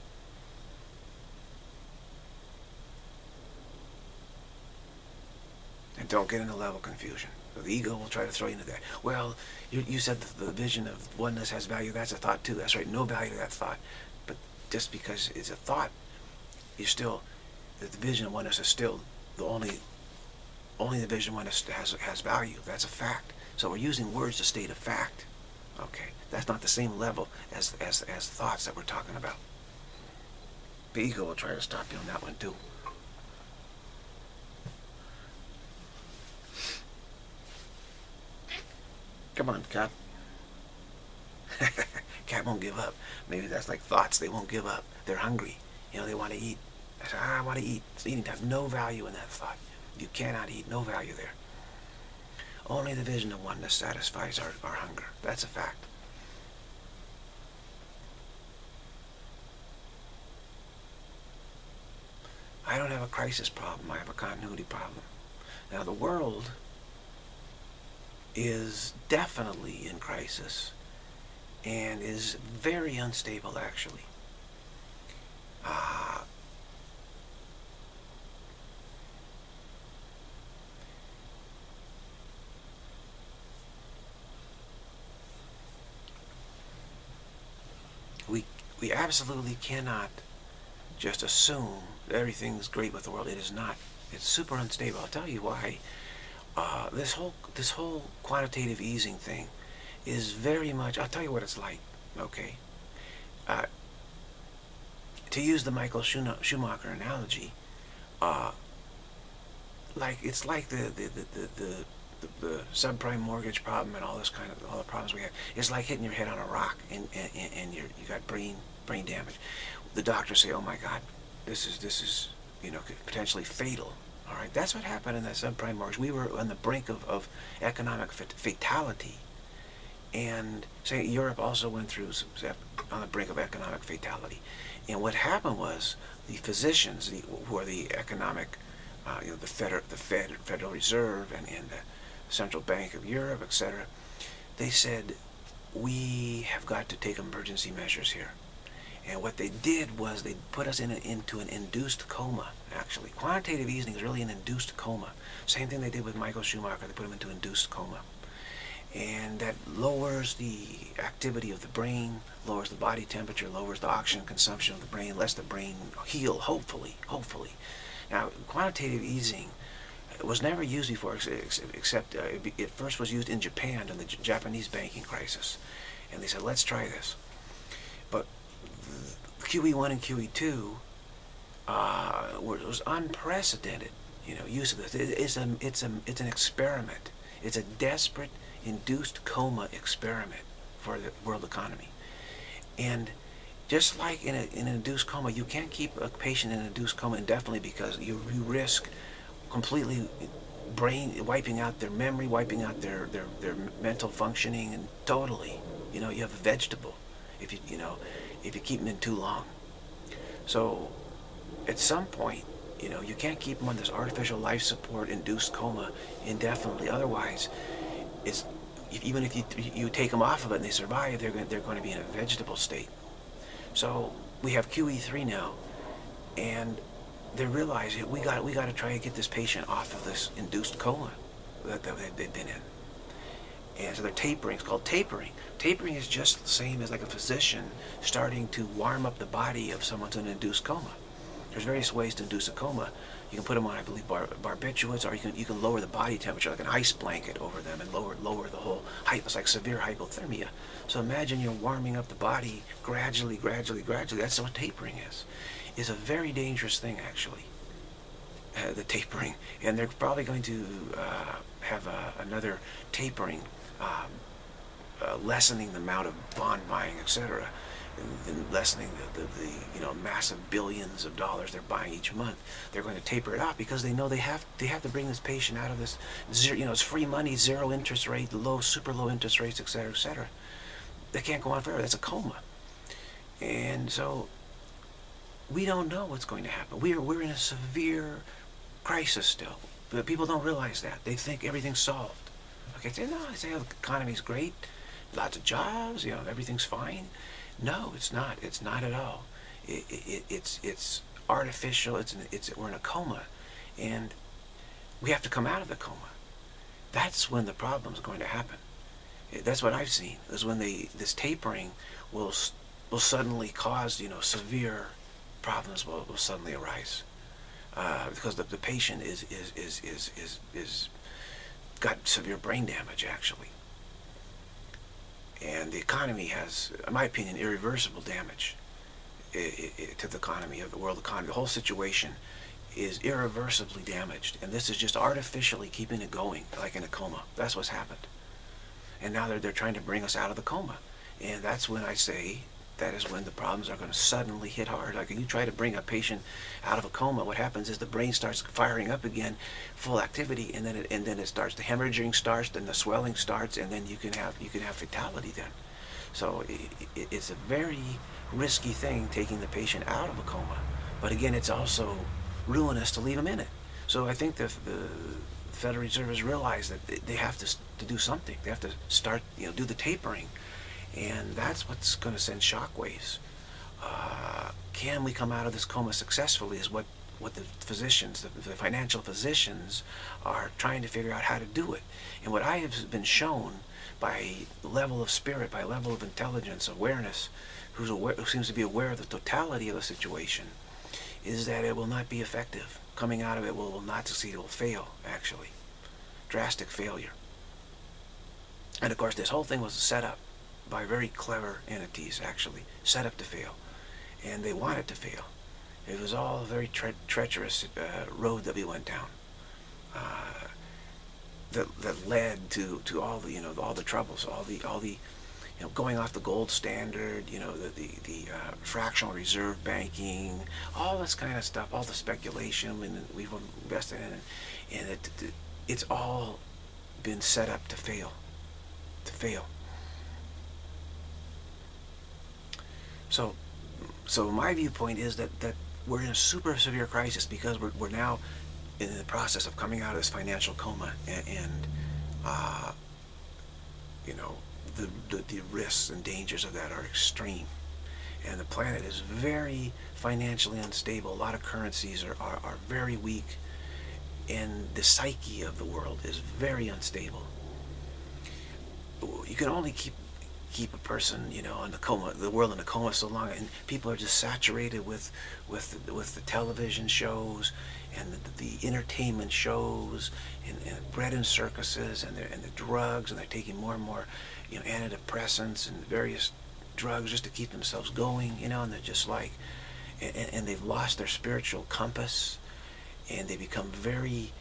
Speaker 1: And don't get into level confusion. The ego will try to throw you into that. Well, you said that the vision of oneness has value. That's a thought too. That's right. No value to that thought. But just because it's a thought, you still, the vision of oneness is still the only the vision of oneness has value. That's a fact. So we're using words to state a fact. Okay, that's not the same level as thoughts that we're talking about. The ego will try to stop you on that one too. Come on, cat. Cat won't give up. Maybe that's like thoughts. They won't give up. They're hungry. You know, they want to eat. I say, I want to eat. It's eating time. No value in that thought. You cannot eat. No value there. Only the vision of oneness satisfies our hunger. That's a fact. I don't have a crisis problem. I have a continuity problem. Now, the world is definitely in crisis and is very unstable, actually. We absolutely cannot just assume that everything's great with the world. It is not. It's super unstable. I'll tell you why. This whole quantitative easing thing is very much. I'll tell you what it's like. Okay. To use the Michael Schumacher analogy, like it's like the subprime mortgage problem and all this kind of all the problems we have. It's like hitting your head on a rock and you got brain damage. The doctors say, "Oh my God, this is potentially fatal." All right, that's what happened in that subprime mortgage. We were on the brink of economic fatality, and say Europe also went through on the brink of economic fatality. And what happened was the physicians, who are the economic, the Federal Reserve and the Central Bank of Europe, etc., they said, we have got to take emergency measures here. And what they did was they put us into an induced coma, actually. Quantitative easing is really an induced coma. Same thing they did with Michael Schumacher. They put him into induced coma. And that lowers the activity of the brain, lowers the body temperature, lowers the oxygen consumption of the brain, lets the brain heal, hopefully. Now, quantitative easing was never used before, except it first was used in Japan during the Japanese banking crisis. And they said, let's try this. But QE1 and QE2 was unprecedented, use of this. It's an experiment. It's a desperate, induced coma experiment for the world economy. And just like in an induced coma, you can't keep a patient in an induced coma indefinitely because you risk completely wiping out their memory, wiping out their mental functioning, and totally, you have a vegetable if you keep them in too long. So at some point, you can't keep them on this artificial life support induced coma indefinitely. Otherwise, even if you take them off of it and they survive, they're going to be in a vegetable state. So we have QE3 now, and they realize we got to try to get this patient off of this induced coma that they've been in. And so they're tapering. It's called tapering. Tapering is just the same as like a physician starting to warm up the body of someone to an induced coma. There's various ways to induce a coma. You can put them on, I believe, barbiturates, or you can lower the body temperature like an ice blanket over them and lower the whole height. It's like severe hypothermia. So imagine you're warming up the body gradually. That's what tapering is. It's a very dangerous thing, actually, the tapering. And they're probably going to have another tapering, lessening the amount of bond buying, etc., and lessening the massive billions of dollars they're buying each month. They're going to taper it off because they know they have to bring this patient out of this it's free money, zero interest rate, super low interest rates, etc., etc. They can't go on forever. That's a coma. And so we don't know what's going to happen. We're in a severe crisis still, but people don't realize that. They think everything's solved. Okay, say no. I say, oh, the economy's great, lots of jobs, everything's fine. No, it's not. It's not at all. It's artificial. We're in a coma, and we have to come out of the coma. That's when the problem's going to happen. That's what I've seen. Is when this tapering will suddenly cause severe problems will suddenly arise because the patient is got severe brain damage actually, and the economy has, in my opinion, irreversible damage to the economy of the world economy. The whole situation is irreversibly damaged, and this is just artificially keeping it going like in a coma. That's what's happened. And now they're trying to bring us out of the coma. And that's when I say that is when the problems are going to suddenly hit hard. Like when you try to bring a patient out of a coma, what happens is the brain starts firing up again, full activity, and then it starts, the hemorrhaging starts, then the swelling starts, and then you can have fatality then. So it's a very risky thing taking the patient out of a coma. But again, it's also ruinous to leave them in it. So I think the Federal Reserve has realized that they have to do something. They have to start, do the tapering, and that's what's going to send shockwaves. Can we come out of this coma successfully? Is what the physicians, the financial physicians, are trying to figure out how to do it. And what I have been shown by level of spirit, by level of intelligence, awareness, who seems to be aware of the totality of the situation, is that it will not be effective. Coming out of it will not succeed. It will fail, actually. Drastic failure. And of course, this whole thing was set up by very clever entities, actually, set up to fail. And they wanted to fail. It was all a very treacherous road that we went down. That led to all the all the troubles, all the going off the gold standard, the fractional reserve banking, all this kind of stuff, all the speculation we've invested in, and it's all been set up to fail, So my viewpoint is that we're in a super severe crisis because we're now in the process of coming out of this financial coma, and the risks and dangers of that are extreme, and the planet is very financially unstable. A lot of currencies are very weak, and the psyche of the world is very unstable. You can only keep a person, in the coma, the world in a coma so long, and people are just saturated with the television shows and the entertainment shows and bread and circuses and the drugs, and they're taking more and more antidepressants and various drugs just to keep themselves going, and they're just like, and they've lost their spiritual compass, and they become very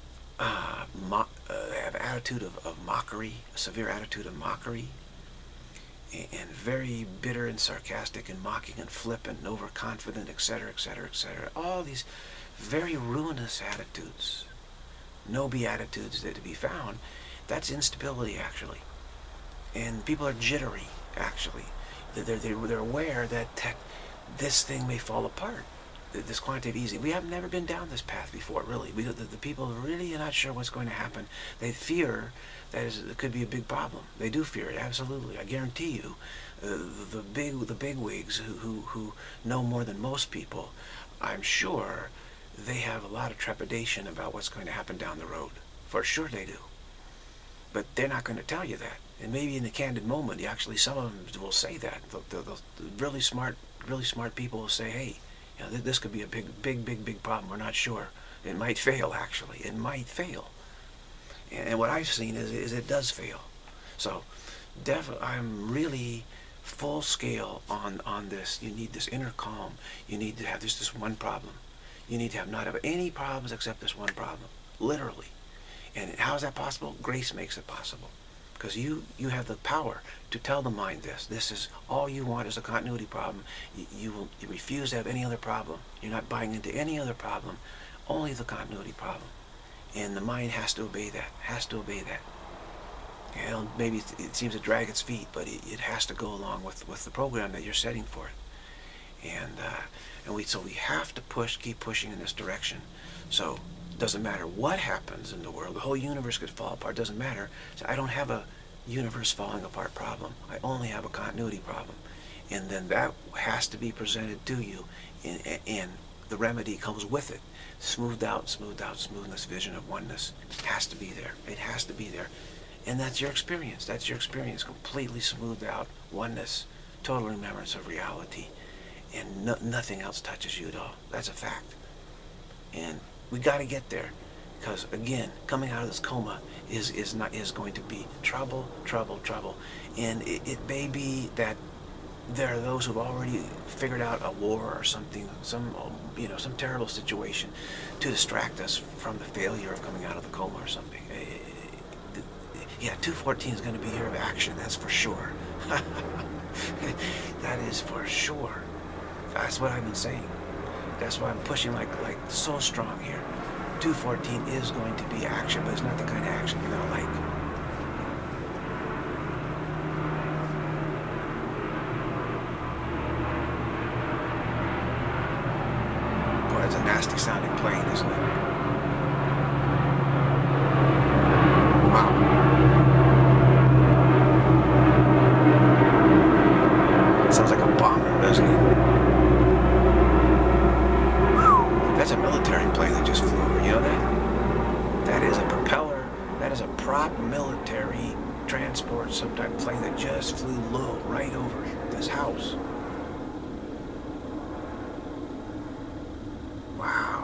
Speaker 1: have an attitude of mockery, a severe attitude of mockery, and very bitter and sarcastic and mocking and flippant and overconfident, etc., etc., etc. All these very ruinous attitudes, no beatitudes that to be found. That's instability, actually. And people are jittery, actually. They're aware that this thing may fall apart. This quantitative easing. We have never been down this path before, really. The people really are not sure what's going to happen. They fear that it could be a big problem. They do fear it, absolutely. I guarantee you, the big wigs who know more than most people, I'm sure they have a lot of trepidation about what's going to happen down the road. For sure they do. But they're not going to tell you that. And maybe in the candid moment, some of them will say that. The really smart people will say, hey, this could be a big problem. We're not sure. It might fail, actually. It might fail. And what I've seen is it does fail. So I'm really full scale on this. You need this inner calm. You need to have this one problem. You need to not have any problems except this one problem. Literally. And how is that possible? Grace makes it possible. Because you have the power to tell the mind this is all you want is a continuity problem. You refuse to have any other problem. You're not buying into any other problem, only the continuity problem. And the mind has to obey that, And maybe it seems to drag its feet, but it has to go along with the program that you're setting for it. So we have to keep pushing in this direction. So Doesn't matter what happens in the world. The whole universe could fall apart. Doesn't matter. So I don't have a universe falling apart problem. I only have a continuity problem. And then that has to be presented to you, and the remedy comes with it. Smoothed out, smoothness, vision of oneness. It has to be there. It has to be there. And that's your experience. That's your experience. Completely smoothed out oneness. Total remembrance of reality. And nothing else touches you at all. That's a fact. And we got to get there. Because again, coming out of this coma is going to be trouble. And it may be that there are those who've already figured out a war or something, some terrible situation to distract us from the failure of coming out of the coma or something. Yeah, 214 is going to be here of action, that's for sure. That is for sure. That's what I've been saying. That's why I'm pushing like so strong here. 214 is going to be action, but it's not the kind of action you're going to like. It's a nasty sounding plane, isn't it? Wow. It sounds like a bomber, doesn't it? Whew. That's a military plane that just flew over. You know that? That is a propeller. That is a prop military transport, some type of plane that just flew low right over this house. Wow.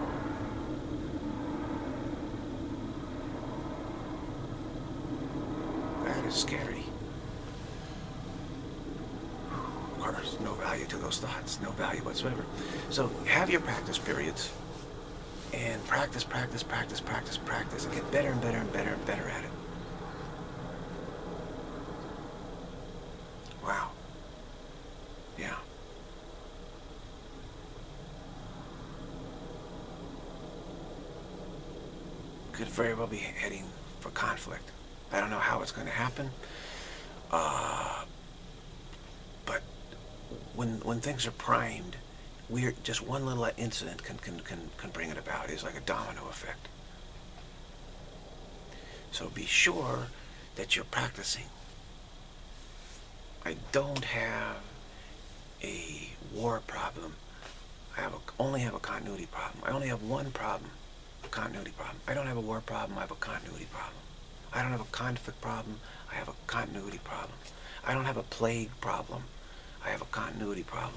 Speaker 1: That is scary. Of course, no value to those thoughts, no value whatsoever. So have your practice periods and practice, and get better and better at it. Wow. Yeah. Could very well be heading for conflict. I don't know how it's going to happen, but when things are primed, just one little incident can bring it about. It's like a domino effect. So be sure that you're practicing. I don't have a war problem. I only have a continuity problem. I only have one problem. Continuity problem. I don't have a war problem, I have a continuity problem. I don't have a conflict problem, I have a continuity problem. I don't have a plague problem, I have a continuity problem.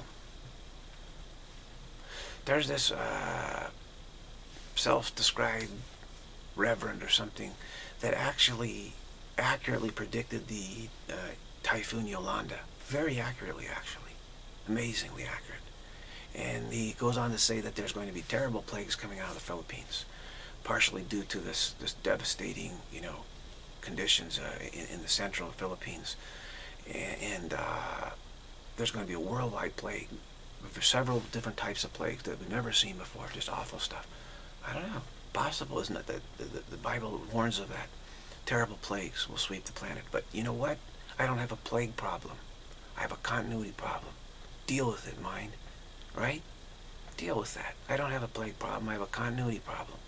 Speaker 1: There's this self-described reverend or something that actually accurately predicted the Typhoon Yolanda. Very accurately, actually. Amazingly accurate. And he goes on to say that there's going to be terrible plagues coming out of the Philippines, partially due to this devastating, conditions in the central Philippines, and there's going to be a worldwide plague. There's several different types of plagues that we've never seen before. Just awful stuff. I don't know. Possible, isn't it? That the Bible warns of that. Terrible plagues will sweep the planet. But you know what? I don't have a plague problem. I have a continuity problem. Deal with it, mind. Right? Deal with that. I don't have a plague problem. I have a continuity problem.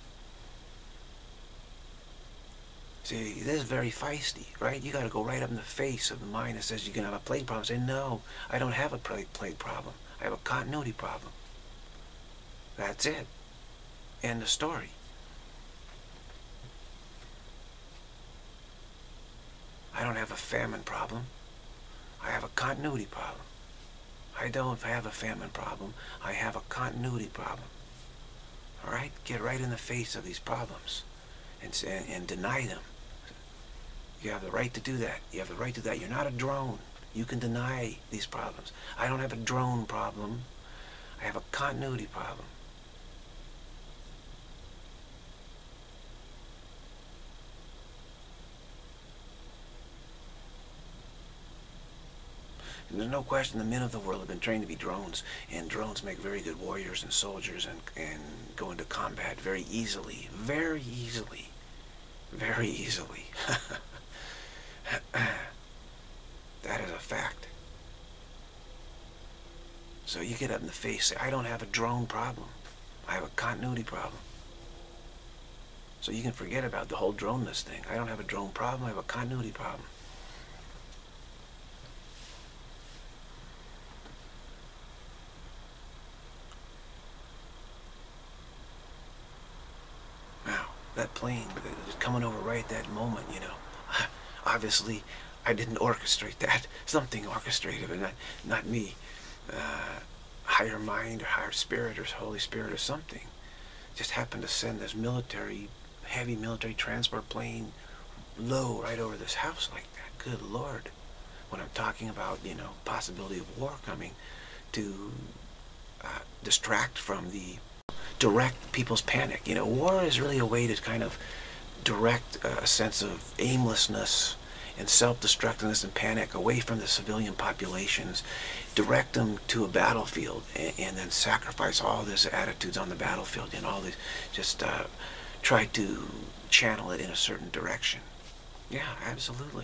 Speaker 1: See, this is very feisty, right? You got to go right up in the face of the mind that says you're going to have a plague problem. Say, no, I don't have a plague problem. I have a continuity problem. That's it. End of story. I don't have a famine problem. I have a continuity problem. I don't have a famine problem. I have a continuity problem. All right? Get right in the face of these problems and deny them. You have the right to do that. You have the right to do that. You're not a drone. You can deny these problems. I don't have a drone problem. I have a continuity problem. And there's no question the men of the world have been trained to be drones, and drones make very good warriors and soldiers and go into combat very easily. Very easily. Very easily. That is a fact. So you get up in the face, say, I don't have a drone problem. I have a continuity problem. So you can forget about the whole droneness thing. I don't have a drone problem, I have a continuity problem. Now, that plane was coming over right at that moment, you know. Obviously, I didn't orchestrate that. Something orchestrated it, not me. Higher mind or higher spirit or Holy Spirit or something just happened to send this heavy military transport plane low right over this house like that. Good Lord. When I'm talking about, you know, possibility of war coming to distract from the direct people's panic. You know, war is really a way to kind of direct a sense of aimlessness and self-destructiveness and panic away from the civilian populations, direct them to a battlefield, and then sacrifice all these attitudes on the battlefield and all these, just try to channel it in a certain direction. Yeah, absolutely.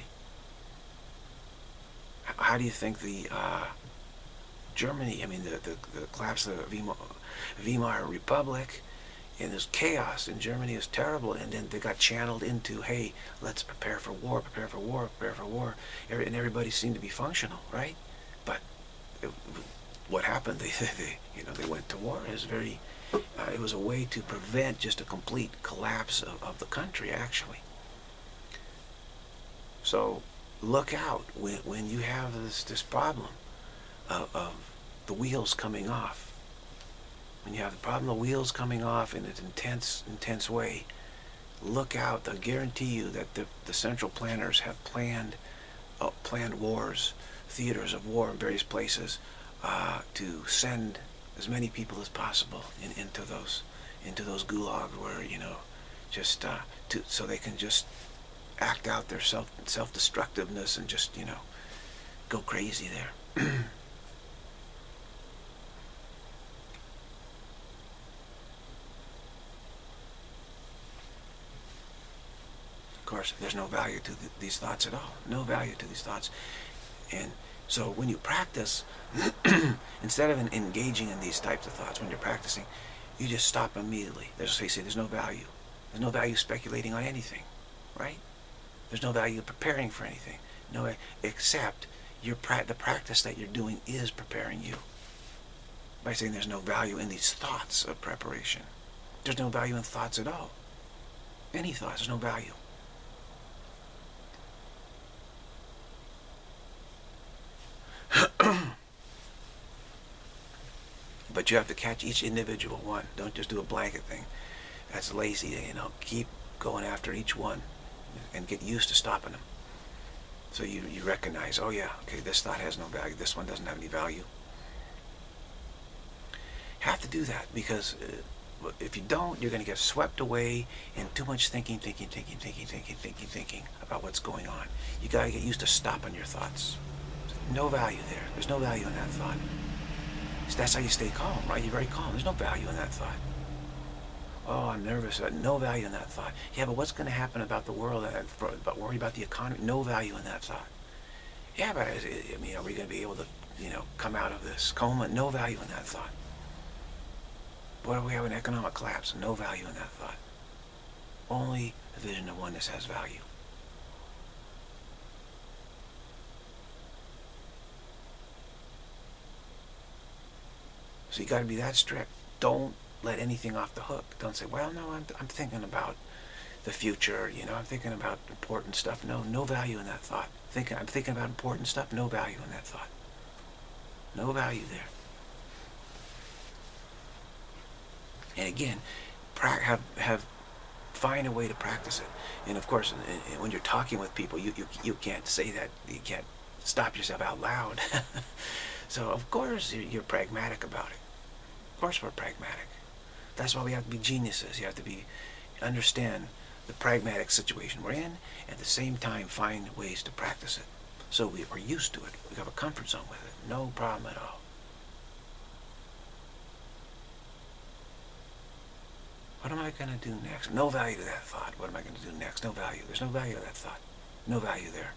Speaker 1: How do you think the Germany, I mean, the collapse of the Weimar Republic, and this chaos in Germany is terrible, and then they got channeled into, hey, let's prepare for war, prepare for war, prepare for war, and everybody seemed to be functional, right? But what happened? They went to war. It was it was a way to prevent just a complete collapse of the country, actually. So look out when you have this problem of the wheels coming off. When you have the problem of wheels coming off in an intense way, look out. I guarantee you that the central planners have planned wars, theaters of war in various places, to send as many people as possible into those gulags where, you know, just so they can just act out their self-destructiveness and just, you know, go crazy there. Of course, there's no value to these thoughts at all. No value to these thoughts. And so when you practice, instead of engaging in these types of thoughts, when you're practicing, you just stop immediately. There's no value. There's no value speculating on anything, right? There's no value preparing for anything. No, except the practice that you're doing is preparing you. By saying there's no value in these thoughts of preparation. There's no value in thoughts at all. Any thoughts, there's no value. But you have to catch each individual one. Don't just do a blanket thing. That's lazy, you know. Keep going after each one and get used to stopping them. So you recognize, oh yeah, okay, this thought has no value. This one doesn't have any value. Have to do that, because if you don't, you're going to get swept away in too much thinking about what's going on. You got to get used to stopping your thoughts. No value there. There's no value in that thought. So that's how you stay calm, right? You're very calm. There's no value in that thought. Oh, I'm nervous. No value in that thought. Yeah, but what's going to happen about the world? But worry about the economy? No value in that thought. Yeah, but I mean, are we going to be able to, you know, come out of this coma? No value in that thought. What if we have an economic collapse? No value in that thought. Only the vision of oneness has value. So you got to be that strict. Don't let anything off the hook. Don't say, well, no, I'm thinking about the future. You know, I'm thinking about important stuff. No value in that thought. I'm thinking about important stuff. No value in that thought. No value there. And again, find a way to practice it. And of course, when you're talking with people, you can't say that. You can't stop yourself out loud. So of course you're pragmatic about it. Of course we're pragmatic. That's why we have to be geniuses. You have to understand the pragmatic situation we're in, at the same time find ways to practice it. So we're used to it. We have a comfort zone with it. No problem at all. What am I going to do next? No value to that thought. What am I going to do next? No value. There's no value to that thought. No value there.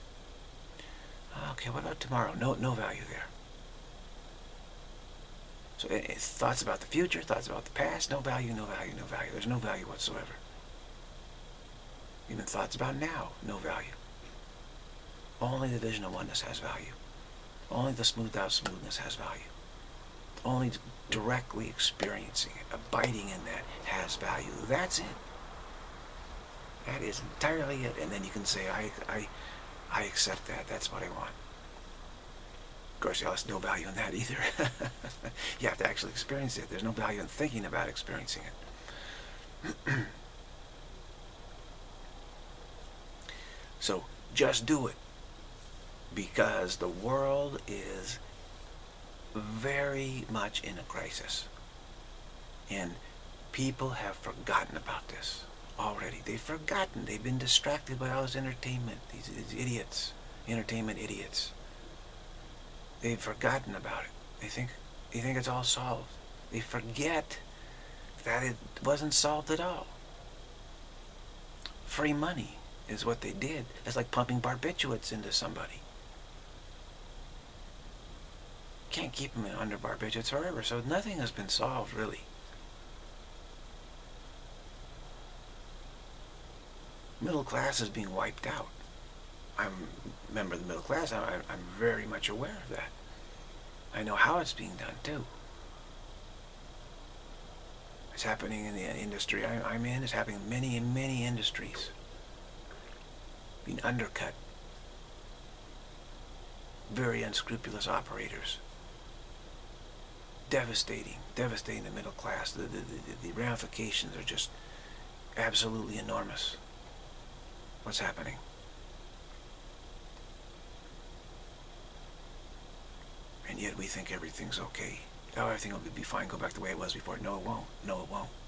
Speaker 1: Okay, what about tomorrow? No value there. So thoughts about the future, thoughts about the past, no value, no value, no value. There's no value whatsoever. Even thoughts about now, no value. Only the vision of oneness has value. Only the smoothed out smoothness has value. Only directly experiencing it, abiding in that, has value. That's it. That is entirely it. And then you can say, I accept that. That's what I want. Of course, there's no value in that either. You have to actually experience it. There's no value in thinking about experiencing it. So just do it. Because the world is very much in a crisis. And people have forgotten about this already. They've forgotten. They've been distracted by all this entertainment. These idiots. Entertainment idiots. They've forgotten about it. They think it's all solved. They forget that it wasn't solved at all. Free money is what they did. It's like pumping barbiturates into somebody. Can't keep them under barbiturates forever, so nothing has been solved, really. Middle class is being wiped out. I'm a member of the middle class. I'm very much aware of that. I know how it's being done, too. It's happening in the industry I'm in. It's happening in many industries. Being undercut. Very unscrupulous operators. Devastating the middle class. The ramifications are just absolutely enormous. What's happening? And yet we think everything's okay. Oh, everything will be fine. Go back the way it was before. No, it won't. No, it won't.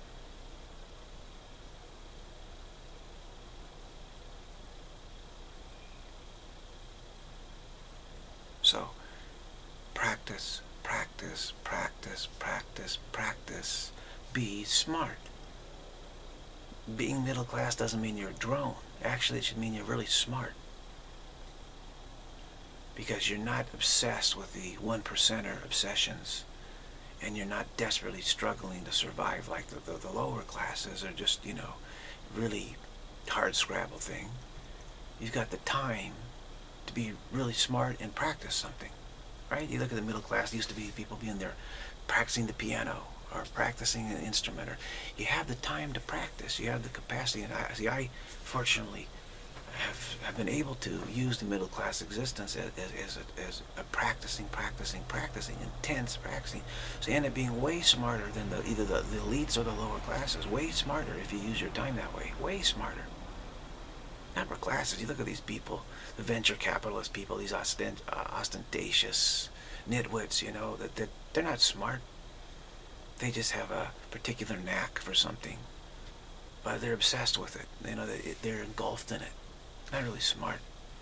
Speaker 1: So, practice, practice, practice, practice, practice. Be smart. Being middle class doesn't mean you're a drone. Actually, it should mean you're really smart. Because you're not obsessed with the one percenter obsessions. And you're not desperately struggling to survive like the lower classes are just, you know, really hard scrabble thing. You've got the time to be really smart and practice something. Right? You look at the middle class, used to be people being there practicing the piano or practicing an instrument. Or you have the time to practice. You have the capacity. And I fortunately have been able to use the middle class existence as a practicing, intense practicing. So you end up being way smarter than either the elites or the lower classes. Way smarter if you use your time that way. Way smarter. Upper classes, you look at these people, the venture capitalist people, these ostentatious nitwits, you know, that they're not smart. They just have a particular knack for something. But they're obsessed with it. You know, they're engulfed in it. Not really smart.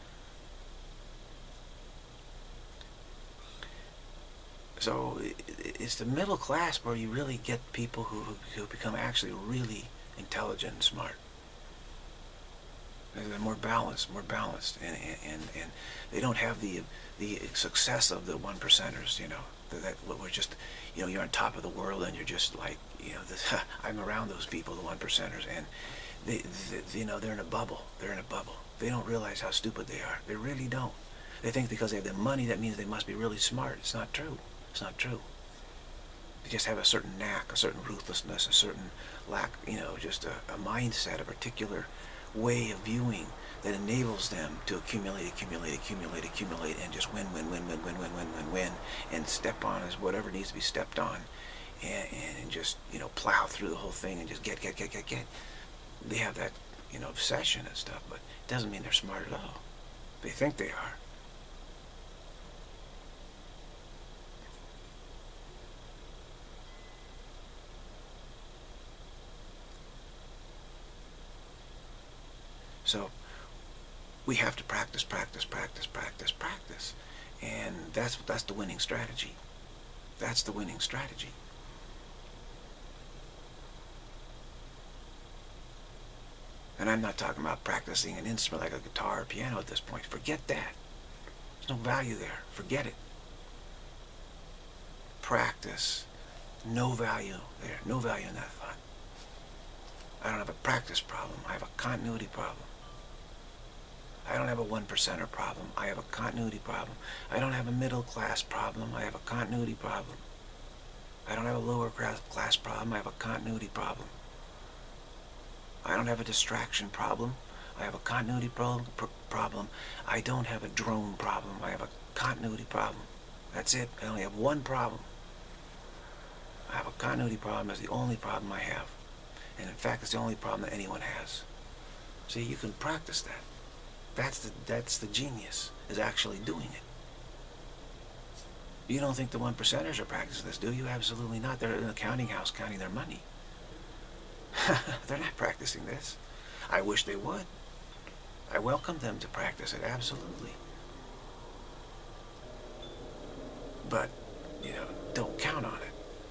Speaker 1: So it's the middle class where you really get people who become actually really intelligent and smart. They're more balanced, and they don't have the success of the one percenters. You know, that we're just, you know, you're on top of the world and you're just like, you know, I'm around those people, the one percenters, and they you know, they're in a bubble. They're in a bubble. They don't realize how stupid they are. They really don't. They think because they have the money that means they must be really smart. It's not true. It's not true. They just have a certain knack, a certain ruthlessness, a certain lack, you know, just a mindset, a particular way of viewing that enables them to accumulate, and just win, and step on as whatever needs to be stepped on, and just, you know, plow through the whole thing and just get. They have that, you know, obsession and stuff, but it doesn't mean they're smart at all. They think they are. So we have to practice, and that's the winning strategy. That's the winning strategy. And I'm not talking about practicing an instrument like a guitar or piano at this point. Forget that. There's no value there. Forget it. practice, no value there, no value in that thought. I don't have a practice problem, I have a continuity problem. I don't have a 1%er problem, I have a continuity problem. I don't have a middle class problem, I have a continuity problem. I don't have a lower class problem, I have a continuity problem. I don't have a distraction problem, I have a continuity problem. I don't have a drone problem, I have a continuity problem. That's it. I only have one problem. I have a continuity problem. That's the only problem I have. And in fact, it's the only problem that anyone has. See, you can practice that. That's the genius, is actually doing it. You don't think the 1%ers are practicing this, do you? Absolutely not. They're in an accounting house counting their money. They're not practicing this. I wish they would. I welcome them to practice it, absolutely. But, you know, don't count on it.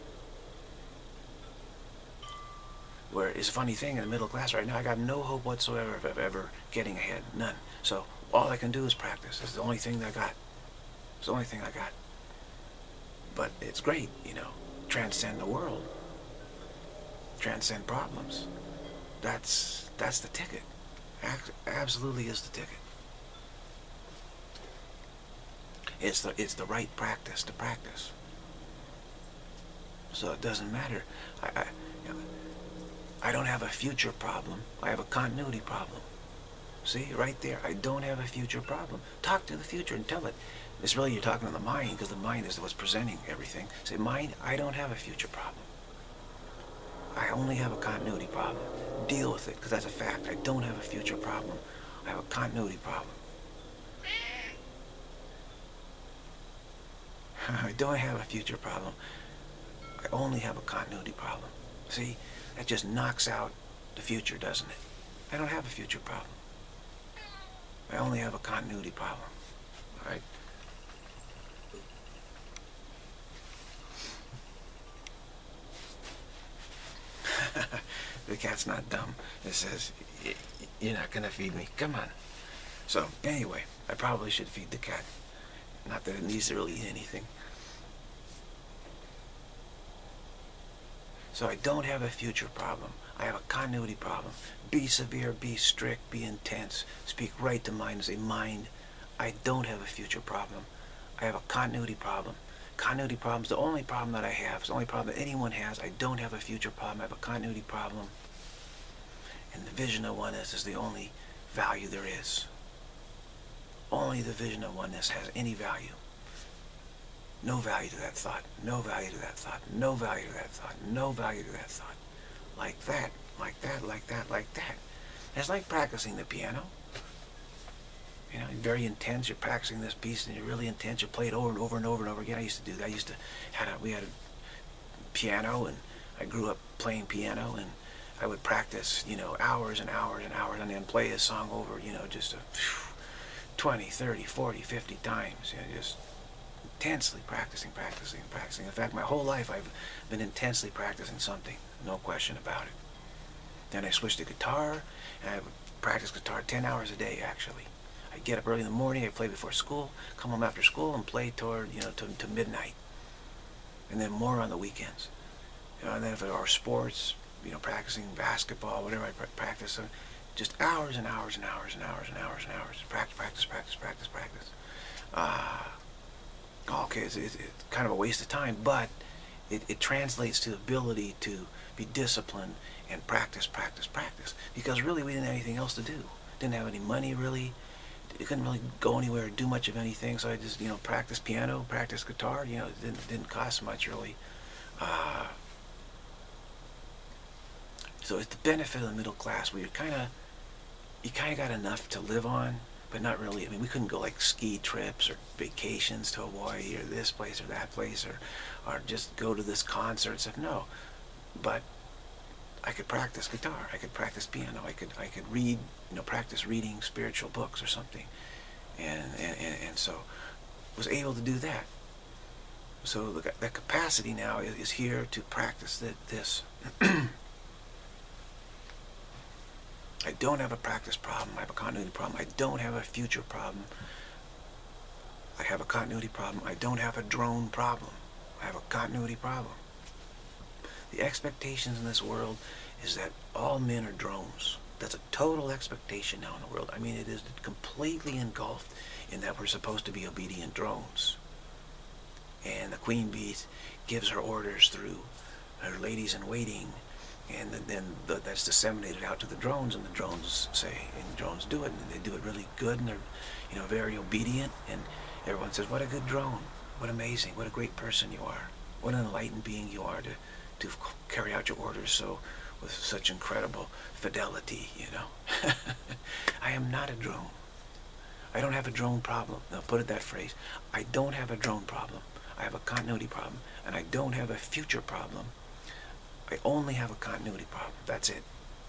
Speaker 1: Where it's a funny thing in the middle class right now, I got no hope whatsoever of ever getting ahead. None. So all I can do is practice. It's the only thing that I got. It's the only thing I got. But it's great, you know. Transcend the world. Transcend problems. That's the ticket. Absolutely is the ticket. It's the right practice to practice. So it doesn't matter. I don't have a future problem. I have a continuity problem. See, right there. I don't have a future problem. Talk to the future and tell it. It's really you're talking to the mind, because the mind is what's presenting everything. Say, mind, I don't have a future problem. I only have a continuity problem. Deal with it, because that's a fact. I don't have a future problem. I have a continuity problem. I don't have a future problem. I only have a continuity problem. See, that just knocks out the future, doesn't it? I don't have a future problem. I only have a continuity problem. All right? The cat's not dumb. It says, you're not going to feed me. Come on. So, anyway, I probably should feed the cat. Not that it needs to really eat anything. So I don't have a future problem. I have a continuity problem. Be severe, be strict, be intense. Speak right to mind and say, mind, I don't have a future problem. I have a continuity problem. Continuity problem is the only problem that I have. It's the only problem that anyone has. I don't have a future problem. I have a continuity problem. And the vision of oneness is the only value there is. Only the vision of oneness has any value. No value to that thought. No value to that thought. No value to that thought. No value to that thought. Like that. Like that. Like that. Like that. It's like practicing the piano. You know, very intense. You're practicing this piece and you're really intense. You play it over and over and over and over again. I used to do that. We had a piano, and I grew up playing piano, and I would practice, you know, hours and hours and hours, and then play a song over, you know, just 20, 30, 40, 50 times. You know, just intensely practicing. In fact, my whole life I've been intensely practicing something. No question about it. Then I switched to guitar, and I would practice guitar 10 hours a day, actually. I get up early in the morning, I play before school, come home after school, and play toward, you know, to midnight. And then more on the weekends. You know, and then if there are sports, you know, practicing basketball, whatever I practice, just hours and hours and hours and hours and hours and hours. Practice. Okay, it's kind of a waste of time, but it translates to the ability to be disciplined and practice. Because really we didn't have anything else to do. Didn't have any money, really. You couldn't really go anywhere or do much of anything, so I just, you know, practice piano, practice guitar. You know, it didn't cost much, really. So it's the benefit of the middle class, where you kind of got enough to live on, but not really. I mean, we couldn't go like ski trips or vacations to Hawaii or this place or that place, or just go to this concert and stuff. No, but I could practice guitar, I could practice piano, I could read, you know, practice reading spiritual books or something, and so was able to do that. So the capacity now is here to practice this. I don't have a practice problem. I have a continuity problem. I don't have a future problem. I have a continuity problem. I don't have a drone problem. I I have a continuity problem. The expectations in this world is that all men are drones. That's a total expectation now in the world. I mean, it is completely engulfed in that we're supposed to be obedient drones. And the queen bee gives her orders through her ladies in waiting, and then that's disseminated out to the drones, and the drones say, and the drones do it, and they do it really good, and they're very obedient, and everyone says, what a good drone, what amazing, what a great person you are, what an enlightened being you are to carry out your orders so with such incredible fidelity. I am not a drone. I don't have a drone problem. Now put it that phrase. I don't have a drone problem. I have a continuity problem, and I don't have a future problem. I only have a continuity problem. That's it.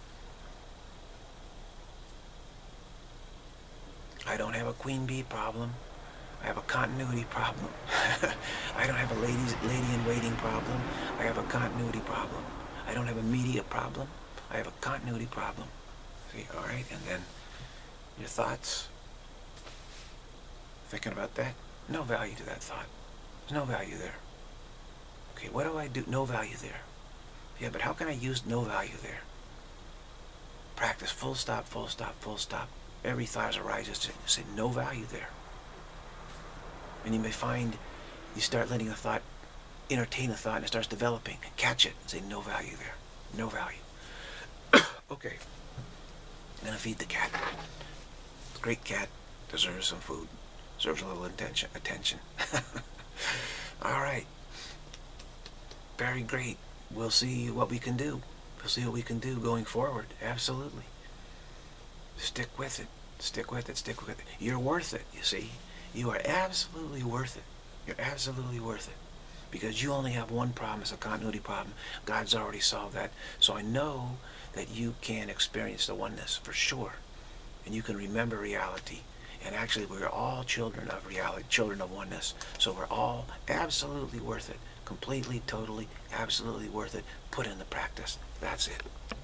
Speaker 1: I don't have a queen bee problem. I have a continuity problem. I don't have a lady in waiting problem. I have a continuity problem. I don't have a media problem. I have a continuity problem. See, all right, and then your thoughts. Thinking about that? No value to that thought. There's no value there. Okay, what do I do? No value there. Yeah, but how can I use no value there? Practice full stop, full stop, full stop. Every thought arises to say no value there. And you may find you start letting a thought entertain a thought and it starts developing. Catch it and say no value there. No value. Okay. I'm gonna feed the cat. The great cat deserves some food. Deserves a little attention. All right. Very great. We'll see what we can do. We'll see what we can do going forward. Absolutely. Stick with it. Stick with it. Stick with it. You're worth it, you see. You are absolutely worth it. You're absolutely worth it. Because you only have one problem. It's a continuity problem. God's already solved that. So I know that you can experience the oneness for sure. And you can remember reality. And actually, we're all children of reality, children of oneness. So we're all absolutely worth it. Completely, totally, absolutely worth it. Put in the practice. That's it.